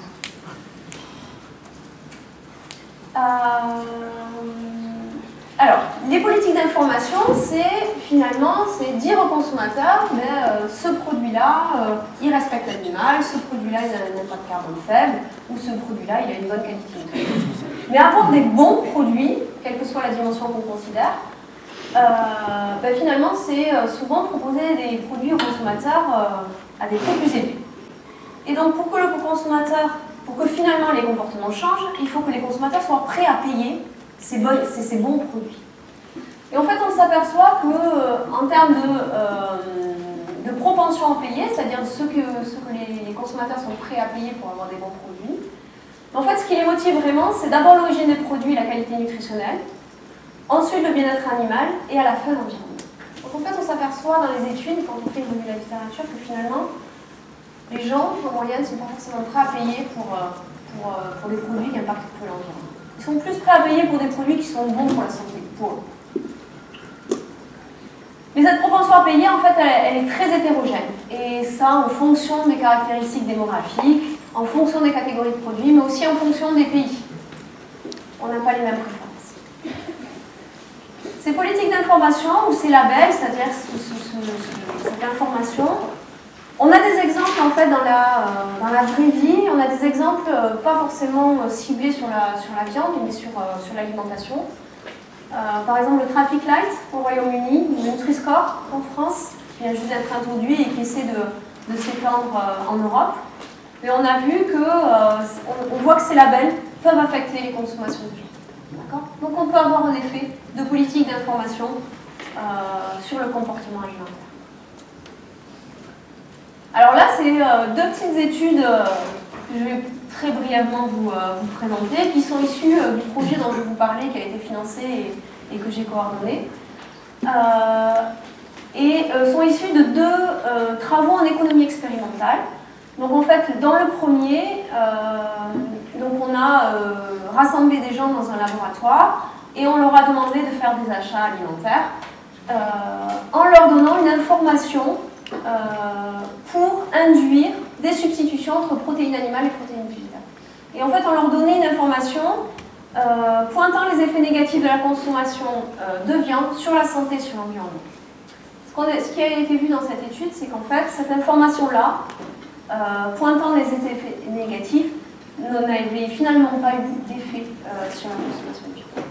[SPEAKER 1] Euh, alors, les politiques d'information, c'est finalement, c'est dire aux consommateurs, mais euh, ce produit-là, euh, il respecte l'animal, ce produit-là, il a un impact carbone faible, ou ce produit-là, il a une bonne qualité nutritionnelle. Mais avoir des bons produits, quelle que soit la dimension qu'on considère, euh, ben finalement, c'est euh, souvent proposer des produits aux consommateurs euh, à des prix plus élevés. Et donc, pour que le consommateur Pour que finalement les comportements changent, il faut que les consommateurs soient prêts à payer ces, bonnes, ces, ces bons produits. Et en fait, on s'aperçoit qu'en euh, termes de, euh, de propension à payer, c'est-à-dire ce que, ce que les, les consommateurs sont prêts à payer pour avoir des bons produits, en fait, ce qui les motive vraiment, c'est d'abord l'origine des produits et la qualité nutritionnelle, ensuite le bien-être animal et à la fin l'environnement. Donc en fait, on s'aperçoit dans les études, quand on fait une revue de la littérature, que finalement, les gens, en moyenne, ne sont pas forcément prêts à payer pour, pour, pour des produits qui impactent peu l'environnement. Ils sont plus prêts à payer pour des produits qui sont bons pour la santé, pour eux. Mais cette propension à payer, en fait, elle, elle est très hétérogène. Et ça, en fonction des caractéristiques démographiques, en fonction des catégories de produits, mais aussi en fonction des pays. On n'a pas les mêmes préférences. Ces politiques d'information, ou ces labels, c'est-à-dire ce, ce, ce, ce, cette information, on a des exemples, en fait, dans la, euh, dans la vraie vie. On a des exemples euh, pas forcément euh, ciblés sur la, sur la viande, mais sur, euh, sur l'alimentation. Euh, par exemple, le Traffic Light au Royaume-Uni, ou le Nutri-Score en France, qui vient juste d'être introduit et qui essaie de, de s'étendre euh, en Europe. Mais on a vu que, euh, on, on voit que ces labels peuvent affecter les consommations de viande. D'accord ? Donc on peut avoir un effet de politique d'information euh, sur le comportement alimentaire. Alors là, c'est euh, deux petites études euh, que je vais très brièvement vous, euh, vous présenter, qui sont issues euh, du projet dont je vous parlais, qui a été financé et, et que j'ai coordonné. Euh, et euh, sont issues de deux euh, travaux en économie expérimentale. Donc en fait, dans le premier, euh, donc on a euh, rassemblé des gens dans un laboratoire et on leur a demandé de faire des achats alimentaires euh, en leur donnant une information euh, pour induire des substitutions entre protéines animales et protéines végétales. Et en fait, on leur donnait une information euh, pointant les effets négatifs de la consommation euh, de viande sur la santé et sur l'environnement. Ce, ce qui a été vu dans cette étude, c'est qu'en fait, cette information-là, Euh, pointant les effets négatifs, n'avait finalement pas eu d'effet euh, sur la consommation de viande.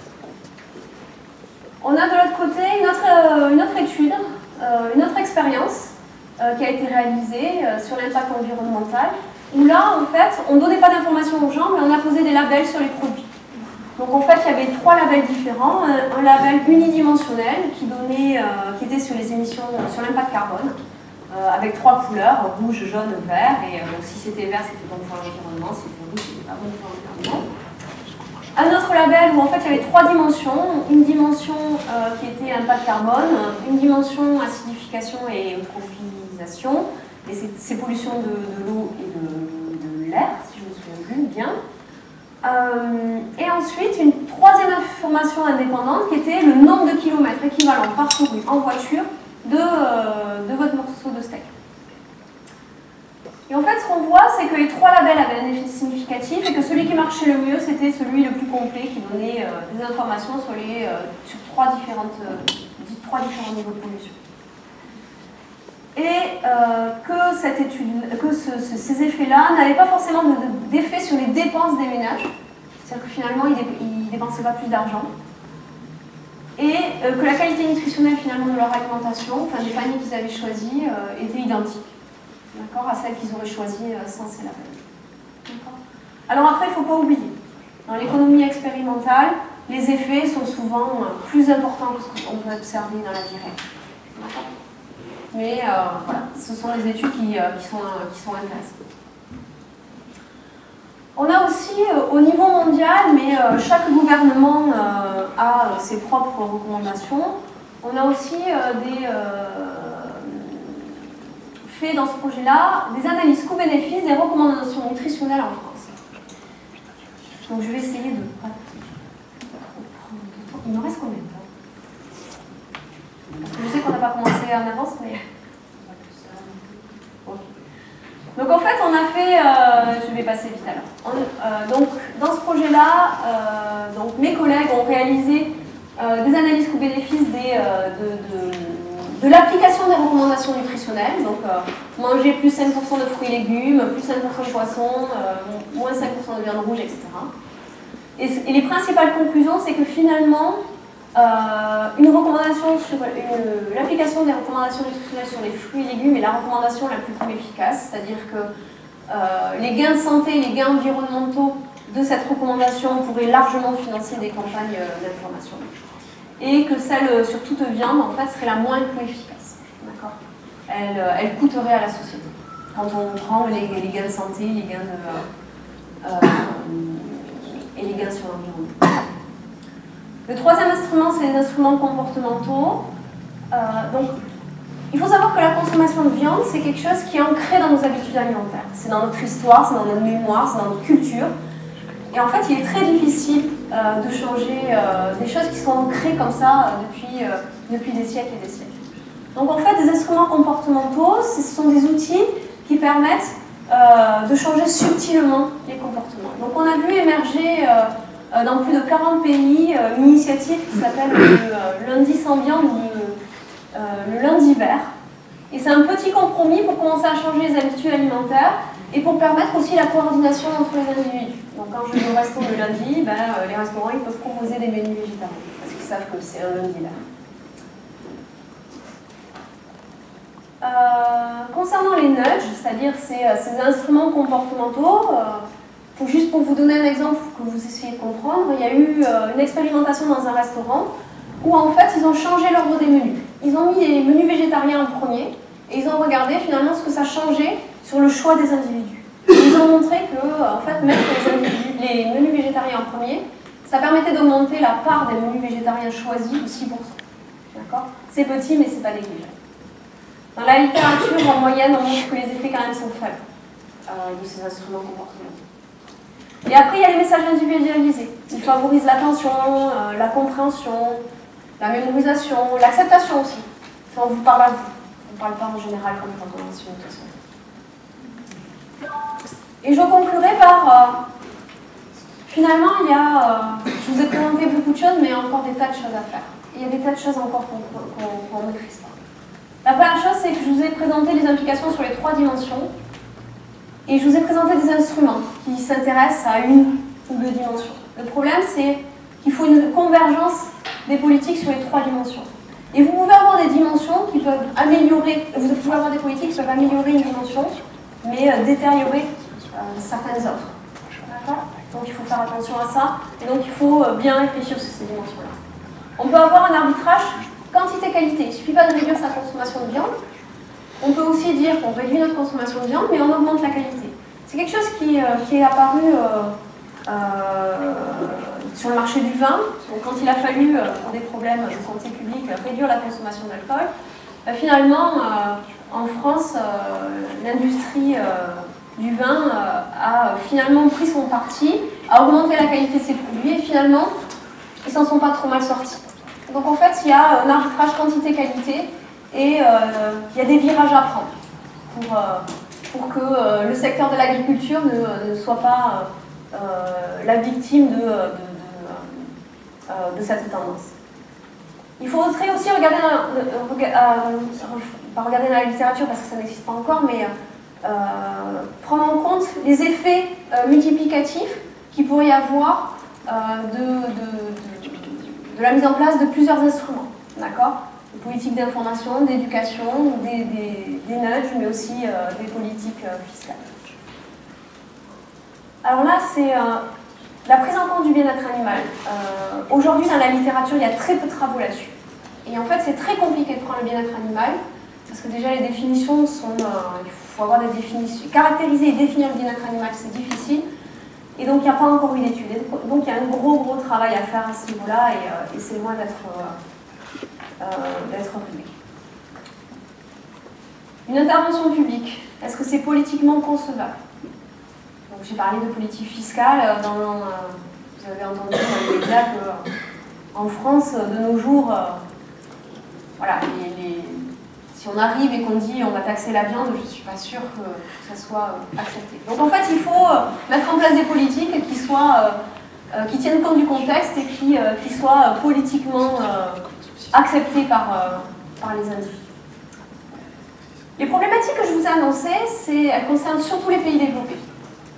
[SPEAKER 1] On a de l'autre côté une autre, euh, une autre étude, euh, une autre expérience euh, qui a été réalisée euh, sur l'impact environnemental, où là, en fait, on ne donnait pas d'informations aux gens, mais on a posé des labels sur les produits. Donc en fait, il y avait trois labels différents. Un, un label unidimensionnel qui, donnait, euh, qui était sur les émissions, sur l'impact carbone, Euh, avec trois couleurs, rouge, jaune, vert, et euh, si c'était vert, c'était bon pour l'environnement, si c'était rouge, c'était pas bon pour l'environnement. Un autre label où en fait il y avait trois dimensions, une dimension euh, qui était impact carbone, une dimension acidification et eutrophisation, et c'est pollution de, de l'eau et de, de l'air, si je me souviens plus bien. Euh, et ensuite une troisième information indépendante qui était le nombre de kilomètres équivalents parcourus en voiture De, euh, de votre morceau de steak. Et en fait, ce qu'on voit, c'est que les trois labels avaient un effet significatif et que celui qui marchait le mieux, c'était celui le plus complet qui donnait euh, des informations sur, les, euh, sur trois, différentes, euh, trois différents niveaux de pollution. Et euh, que, cette étude, que ce, ce, ces effets-là n'avaient pas forcément d'effet sur les dépenses des ménages, c'est-à-dire que finalement, ils ne dépensaient pas plus d'argent. Et euh, que la qualité nutritionnelle finalement de leur alimentation, enfin des paniers qu'ils avaient choisis, euh, était identique, d'accord, à celle qu'ils auraient choisie euh, sans ces labels. Alors après, il ne faut pas oublier, dans l'économie expérimentale, les effets sont souvent euh, plus importants que ce qu'on peut observer dans la vie réelle. Mais euh, voilà, ce sont les études qui, euh, qui, sont, euh, qui sont intéressantes. On a aussi, euh, au niveau mondial, mais euh, chaque gouvernement euh, a euh, ses propres recommandations, on a aussi euh, des, euh, fait dans ce projet-là des analyses coût-bénéfice des recommandations nutritionnelles en France. Donc je vais essayer de... Il me reste combien de temps? Parce que je sais qu'on n'a pas commencé en avance, mais... Donc en fait, on a fait, euh, je vais passer vite alors. On, euh, donc dans ce projet-là, euh, donc mes collègues ont réalisé euh, des analyses coût-bénéfice euh, de, de, de l'application des recommandations nutritionnelles. Donc euh, manger plus cinq pour cent de fruits et légumes, plus cinq pour cent de poissons, euh, moins cinq pour cent de viande rouge, et cetera. Et, et les principales conclusions, c'est que finalement, Euh, une recommandation sur l'application des recommandations nutritionnelles sur les fruits et légumes est la recommandation la plus efficace, c'est-à-dire que euh, les gains de santé, les gains environnementaux de cette recommandation pourraient largement financer des campagnes d'information. Et que celle sur toute viande, en fait, serait la moins efficace. D'accord ? Elle, elle coûterait à la société. Quand on prend les, les gains de santé, les gains de, euh, et les gains sur l'environnement. Le troisième instrument, c'est les instruments comportementaux. Euh, donc, il faut savoir que la consommation de viande, c'est quelque chose qui est ancré dans nos habitudes alimentaires. C'est dans notre histoire, c'est dans notre mémoire, c'est dans notre culture. Et en fait, il est très difficile euh, de changer euh, des choses qui sont ancrées comme ça euh, depuis, euh, depuis des siècles et des siècles. Donc en fait, des instruments comportementaux, ce sont des outils qui permettent euh, de changer subtilement les comportements. Donc on a vu émerger euh, dans plus de quarante pays euh, une initiative qui s'appelle le euh, lundi sans viande ou le, euh, le lundi vert. Et c'est un petit compromis pour commencer à changer les habitudes alimentaires et pour permettre aussi la coordination entre les individus. Donc quand je vais au resto le lundi, ben, euh, les restaurants ils peuvent proposer des menus végétariens parce qu'ils savent que c'est un lundi vert. Euh, concernant les nudges, c'est-à-dire ces, ces instruments comportementaux, euh, pour, juste pour vous donner un exemple que vous essayez de comprendre, il y a eu euh, une expérimentation dans un restaurant où en fait ils ont changé l'ordre des menus. Ils ont mis les menus végétariens en premier et ils ont regardé finalement ce que ça changeait sur le choix des individus. Et ils ont montré que en fait, mettre les, individus, les menus végétariens en premier, ça permettait d'augmenter la part des menus végétariens choisis de six pour cent. D'accord ? C'est petit mais c'est pas négligeable. Dans la littérature, en moyenne, on montre que les effets quand même sont faibles euh, de ces instruments comportementaux. Et après, il y a les messages individualisés. Ils favorisent l'attention, euh, la compréhension, la mémorisation, l'acceptation aussi. Ça, on vous parle à vous. On ne parle pas en général comme quand on est sur une question. Et je conclurai par... Euh, finalement, il y a... Euh, je vous ai présenté beaucoup de choses, mais il y a encore des tas de choses à faire. Et il y a des tas de choses encore qu'on qu'on, qu'on maîtrise pas. La première chose, c'est que je vous ai présenté les implications sur les trois dimensions et je vous ai présenté des instruments qui s'intéressent à une ou deux dimensions. Le problème, c'est qu'il faut une convergence des politiques sur les trois dimensions. Et vous pouvez avoir des dimensions qui peuvent améliorer, vous pouvez avoir des politiques qui peuvent améliorer une dimension, mais euh, détériorer euh, certaines autres. D'accord ? Donc il faut faire attention à ça, et donc il faut euh, bien réfléchir sur ces dimensions-là. On peut avoir un arbitrage quantité-qualité. Il ne suffit pas de réduire sa consommation de viande. On peut aussi dire qu'on réduit notre consommation de viande, mais on augmente la qualité. C'est quelque chose qui, euh, qui est apparu euh, euh, sur le marché du vin. Donc, quand il a fallu, euh, pour des problèmes de santé publique, réduire la consommation d'alcool, euh, finalement, euh, en France, euh, l'industrie euh, du vin euh, a finalement pris son parti, a augmenté la qualité de ses produits, et finalement, ils s'en sont pas trop mal sortis. Donc en fait, il y a un arbitrage quantité-qualité et euh, il y a des virages à prendre pour, euh, pour que euh, le secteur de l'agriculture ne, ne soit pas euh, la victime de, de, de, euh, de cette tendance. Il faudrait aussi regarder dans, euh, pas regarder dans la littérature parce que ça n'existe pas encore, mais euh, prendre en compte les effets euh, multiplicatifs qu'il pourrait y avoir euh, de, de, de de la mise en place de plusieurs instruments, d'accord ? Des politiques d'information, d'éducation, des, des, des nudges, mais aussi euh, des politiques euh, fiscales. Alors là, c'est euh, la prise en compte du bien-être animal. Euh, Aujourd'hui, dans la littérature, il y a très peu de travaux là-dessus. Et en fait, c'est très compliqué de prendre le bien-être animal, parce que déjà, les définitions sont... Euh, il faut avoir des définitions... Caractériser et définir le bien-être animal, c'est difficile. Et donc, il n'y a pas encore eu d'étude. Donc, il y a un gros, gros travail à faire à ce niveau-là et, euh, et c'est loin d'être euh, euh, réglé. Une intervention publique, est-ce que c'est politiquement concevable? J'ai parlé de politique fiscale. Dans, euh, vous avez entendu dans les médias qu'en France, de nos jours, euh, voilà, les, les, si on arrive et qu'on dit on va taxer la viande, je ne suis pas sûre que ça soit accepté. Donc en fait, il faut mettre en place des politiques qui, soient, euh, qui tiennent compte du contexte et qui, euh, qui soient politiquement euh, acceptées par, euh, par les individus. Les problématiques que je vous ai annoncées, elles concernent surtout les pays développés. D'accord ?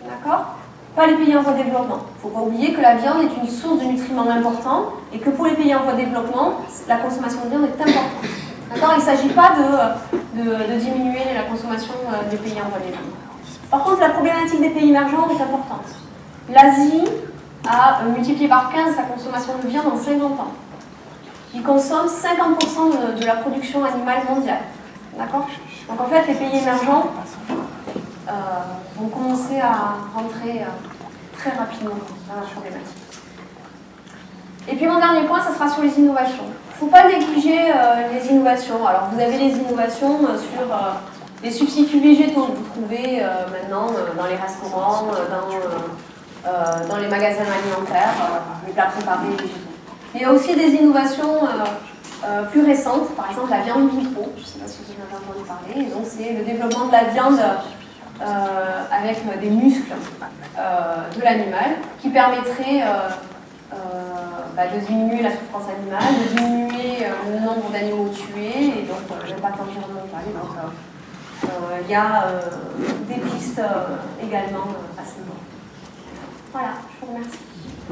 [SPEAKER 1] Pas les pays en voie de développement. Il ne faut pas oublier que la viande est une source de nutriments importants et que pour les pays en voie de développement, la consommation de viande est importante. D'accord ? Il ne s'agit pas de, de, de diminuer la consommation des pays en voie de développement. Par contre, la problématique des pays émergents est importante. L'Asie a multiplié par quinze sa consommation de viande en cinquante ans. Ils consomment cinquante pour cent de, de la production animale mondiale. D'accord ? Donc en fait, les pays émergents euh, vont commencer à rentrer euh, très rapidement dans la problématique. Et puis mon dernier point, ça sera sur les innovations. Il ne faut pas négliger euh, les innovations. Alors vous avez les innovations euh, sur euh, les substituts végétaux que vous trouvez euh, maintenant euh, dans les restaurants, euh, dans, euh, euh, dans les magasins alimentaires, euh, les plats préparés végétaux. Il y a aussi des innovations euh, euh, plus récentes, par exemple la viande micro, je ne sais pas si vous en avez entendu parler, donc c'est le développement de la viande euh, avec euh, des muscles euh, de l'animal qui permettrait euh, euh, bah, de diminuer la souffrance animale, de diminuer euh, le nombre d'animaux tués et donc euh, l'impact environnemental. Donc il euh, euh, y a euh, des pistes euh, également euh, à ce niveau. Voilà, je vous remercie.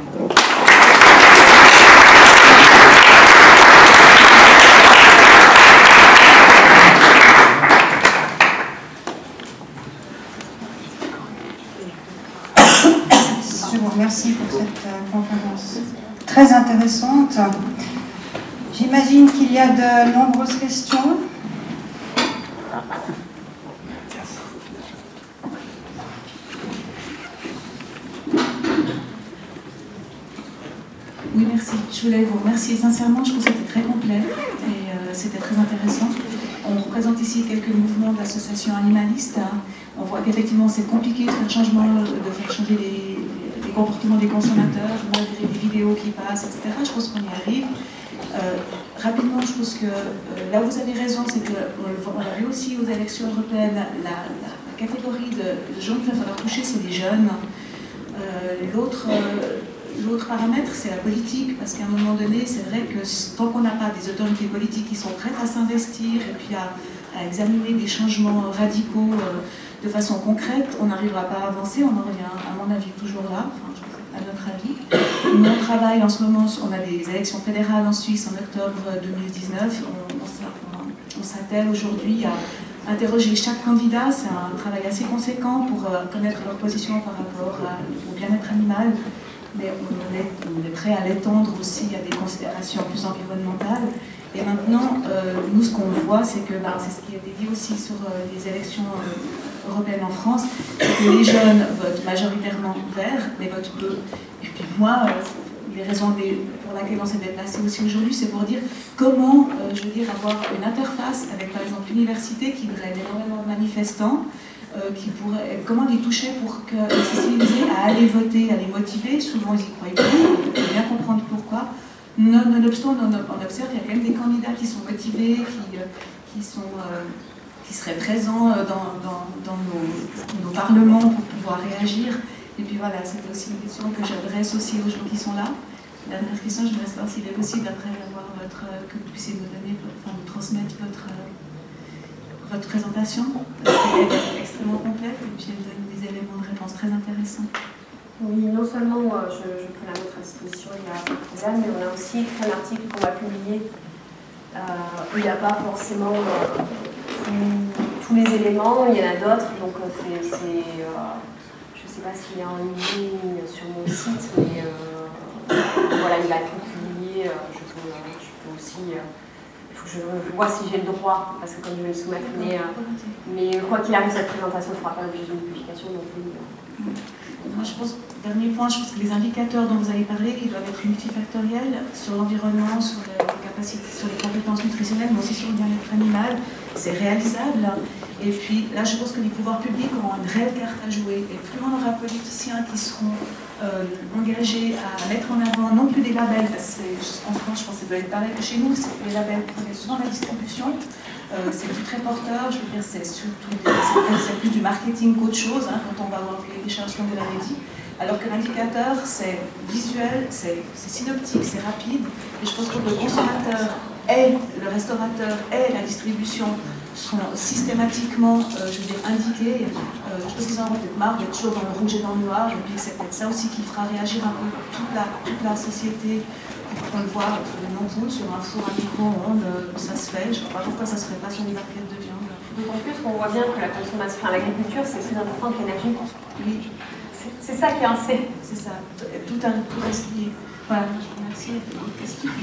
[SPEAKER 2] Je vous remercie pour cette euh, conférence très intéressante. J'imagine qu'il y a de nombreuses questions.
[SPEAKER 3] Oui, merci. Je voulais vous remercier sincèrement. Je trouve que c'était très complet et euh, c'était très intéressant. On représente ici quelques mouvements d'associations animalistes. On voit qu'effectivement c'est compliqué de faire, changement, de faire changer les, les comportements des consommateurs, malgré les vidéos qui passent, et cetera. Je pense qu'on y arrive. Euh, rapidement, je pense que euh, là où vous avez raison, c'est qu'on a vu aussi aux élections européennes, la, la, la catégorie de, de gens qu'il va falloir toucher, c'est les jeunes. Euh, L'autre euh, L'autre paramètre, c'est la politique, parce qu'à un moment donné, c'est vrai que tant qu'on n'a pas des autorités politiques qui sont prêtes à s'investir et puis à, à examiner des changements radicaux euh, de façon concrète, on n'arrivera pas à avancer, on en revient, à mon avis, toujours là, enfin, à notre avis. Nous, on travaille en ce moment, on a des élections fédérales en Suisse en octobre deux mille dix-neuf, on, on, on s'attelle aujourd'hui à interroger chaque candidat, c'est un travail assez conséquent pour euh, connaître leur position par rapport à, au bien-être animal. Mais on est, on est prêt à l'étendre aussi à des considérations plus environnementales. Et maintenant, euh, nous, ce qu'on voit, c'est que, ben, c'est ce qui a été dit aussi sur euh, les élections euh, européennes en France, c'est que les jeunes votent majoritairement vert, mais votent peu. Et puis moi, euh, les raisons des, pour lesquelles on s'est déplacé aussi aujourd'hui, c'est pour dire comment, euh, je veux dire, avoir une interface avec, par exemple, l'université qui draine énormément de manifestants, Euh, qui pourrait, comment les toucher pour que, les sensibiliser à aller voter, à les motiver. Souvent ils y croient plus, il faut bien comprendre pourquoi. Nonobstant, on, on observe qu'il y a quand même des candidats qui sont motivés, qui, qui, sont, euh, qui seraient présents dans, dans, dans nos, nos parlements pour pouvoir réagir. Et puis voilà, c'est aussi une question que j'adresse aussi aux gens qui sont là. La dernière question, je voudrais savoir s'il est possible, après avoir votre, que vous puissiez nous donner, enfin nous transmettre votre... votre présentation, parce qu'elle est extrêmement complète et puis elle donne des éléments de réponse très intéressants.
[SPEAKER 1] Oui, non seulement euh, je, je peux la mettre à disposition, il n'y a pas de problème, mais on a aussi écrit un article qu'on va publier euh, où il n'y a pas forcément euh, tous, tous les éléments, il y en a d'autres, donc euh, c'est, euh, je ne sais pas s'il est en ligne sur mon site, mais euh, voilà, il a été publié, euh, je, peux, je peux aussi... Euh, Je vois si j'ai le droit, parce que comme je vais le soumettre, mais, euh, mais quoi qu'il arrive, cette présentation ne fera pas l'objet d'une publication non plus.
[SPEAKER 3] Moi, je pense, dernier point, je pense que les indicateurs dont vous avez parlé, ils doivent être multifactoriels sur l'environnement, sur les capacités, sur les compétences nutritionnelles, mais aussi sur le bien-être animal. C'est réalisable. Et puis là, je pense que les pouvoirs publics auront une réelle carte à jouer. Et plus on aura de politiciens qui seront euh, engagés à mettre en avant non plus des labels, parce que en France, je pense que ça doit être pareil que chez nous, c'est que les labels prenaient souvent la distribution. Euh, c'est plus très porteur, je veux dire, c'est surtout c'est plus du marketing qu'autre chose, hein, quand on va voir les charges comme vous l'avez dit. Alors que l'indicateur, c'est visuel, c'est synoptique, c'est rapide. Et je pense que le consommateur et le restaurateur et la distribution seront systématiququement, euh, je veux dire, indiqués. Euh, je pense qu'ils en ont peut-être marre d'être toujours dans le rouge et dans le noir. Et puis c'est peut-être ça aussi qui fera réagir un peu toute la, toute la société. On le voit sur les non-poules, sur un four à micro-ondes, ça se fait. Je ne vois pas pourquoi ça ne se ferait pas sur les barquettes de viande.
[SPEAKER 1] D'autant plus qu'on voit bien que la consommation, enfin l'agriculture, c'est aussi important que l'énergie.
[SPEAKER 3] Oui.
[SPEAKER 1] C'est ça qui est un C.
[SPEAKER 3] C'est ça, tout un tout est lié. Voilà, je vous remercie. Il y a d'autres questions.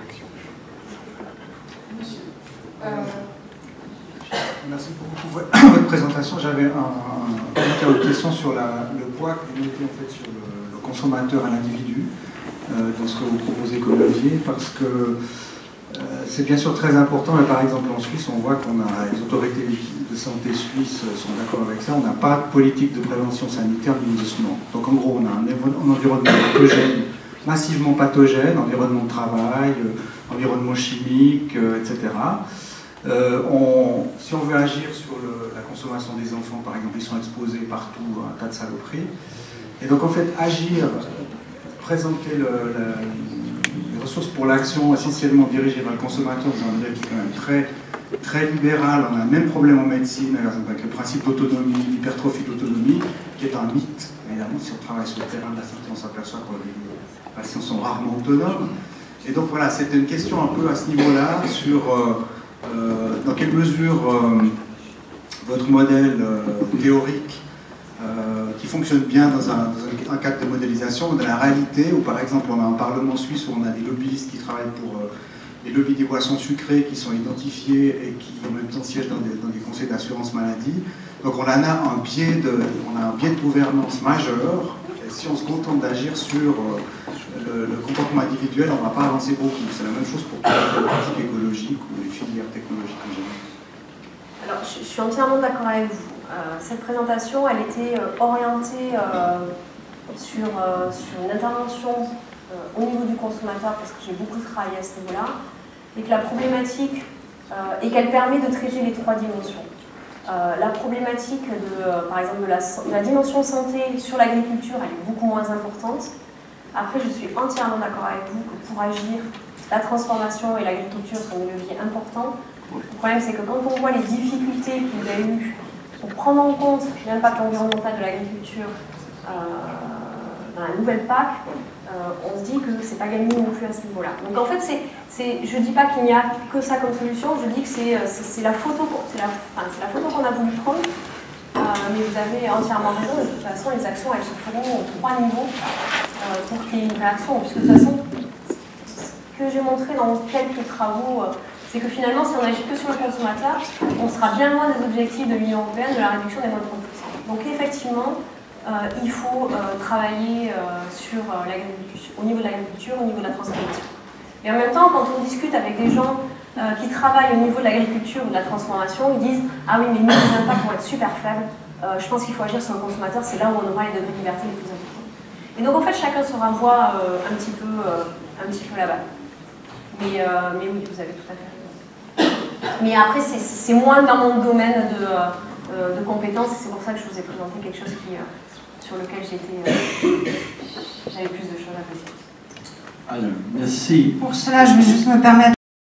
[SPEAKER 4] Monsieur. Euh... Merci beaucoup pour votre présentation. J'avais un, un, une question sur la, le poids qui est noté en fait sur le, le consommateur à l'individu. euh, dans ce que vous proposez comme levier, parce que euh, c'est bien sûr très important, mais par exemple en Suisse, on voit qu'on a, les autorités de santé suisses sont d'accord avec ça, on n'a pas de politique de prévention sanitaire du vieillissement. Donc en gros, on a un, un environnement pathogène, massivement pathogène, environnement de travail, euh, environnement chimique, euh, et cetera. Euh, on, si on veut agir sur le, la consommation des enfants, par exemple, ils sont exposés partout à un tas de saloperies. Et donc, en fait, agir, présenter le, la, les ressources pour l'action essentiellement dirigées vers le consommateur dans un milieu qui est quand même très, très libéral. On a le même problème en médecine, avec le principe d'autonomie, l'hypertrophie d'autonomie, qui est un mythe. Évidemment, si on travaille sur le terrain de la santé, on s'aperçoit que les patients sont rarement autonomes. Et donc, voilà, c'était une question un peu à ce niveau-là sur... Euh, Euh, dans quelle mesure euh, votre modèle euh, théorique euh, qui fonctionne bien dans, un, dans un, un cadre de modélisation, dans la réalité, où par exemple on a un parlement suisse où on a des lobbyistes qui travaillent pour euh, les lobbies des boissons sucrées qui sont identifiés et qui en même temps siègent dans des, dans des conseils d'assurance maladie. Donc on a un biais de, on a un biais de gouvernance majeur, et si on se contente d'agir sur euh, Le, le comportement individuel, on ne va pas avancer beaucoup. C'est la même chose pour les politiques écologiques ou les filières technologiques en général.
[SPEAKER 1] Alors, je, je suis entièrement d'accord avec vous. Euh, cette présentation, elle était euh, orientée euh, sur, euh, sur une intervention euh, au niveau du consommateur, parce que j'ai beaucoup travaillé à ce niveau-là, et que la problématique, euh, et qu'elle permet de traiter les trois dimensions. Euh, la problématique, de, euh, par exemple, de la, de la dimension santé sur l'agriculture, elle est beaucoup moins importante. Après, je suis entièrement d'accord avec vous que pour agir, la transformation et l'agriculture sont des leviers importants. Le problème, c'est que quand on voit les difficultés que vous avez eues pour prendre en compte l'impact environnemental de l'agriculture euh, dans la nouvelle P A C, euh, on se dit que c'est pas gagné non plus à ce niveau-là. Donc en fait, c'est, c'est, je ne dis pas qu'il n'y a que ça comme solution, je dis que c'est, c'est, c'est la photo, c'est la, enfin, c'est la photo qu'on a voulu prendre. Euh, mais vous avez entièrement raison, de toute façon les actions elles se feront aux trois niveaux euh, pour qu'il y ait une réaction, puisque de toute façon ce que j'ai montré dans quelques travaux euh, c'est que finalement si on agit que sur le consommateur on sera bien loin des objectifs de l'Union européenne de la réduction des moins de trente pour cent. Donc effectivement euh, il faut euh, travailler euh, sur euh, l'agriculture, au niveau de l'agriculture, au niveau de la transformation. Et en même temps quand on discute avec des gens Euh, qui travaillent au niveau de l'agriculture ou de la transformation, ils disent « Ah oui, mais nous, les impacts vont être super faibles. Euh, je pense qu'il faut agir sur le consommateur, c'est là où on aura les degrés de liberté les plus importants. » Et donc, en fait, chacun se renvoie euh, un petit peu, euh, un petit peu là-bas. Mais, euh, mais oui, vous avez tout à fait raison. Mais après, c'est, c'est moins dans mon domaine de, euh, de compétences, et c'est pour ça que je vous ai présenté quelque chose qui, euh, sur lequel j'étais, euh, j'avais plus de choses à dire.
[SPEAKER 5] Alors, merci.
[SPEAKER 2] Pour cela, je vais juste me permettre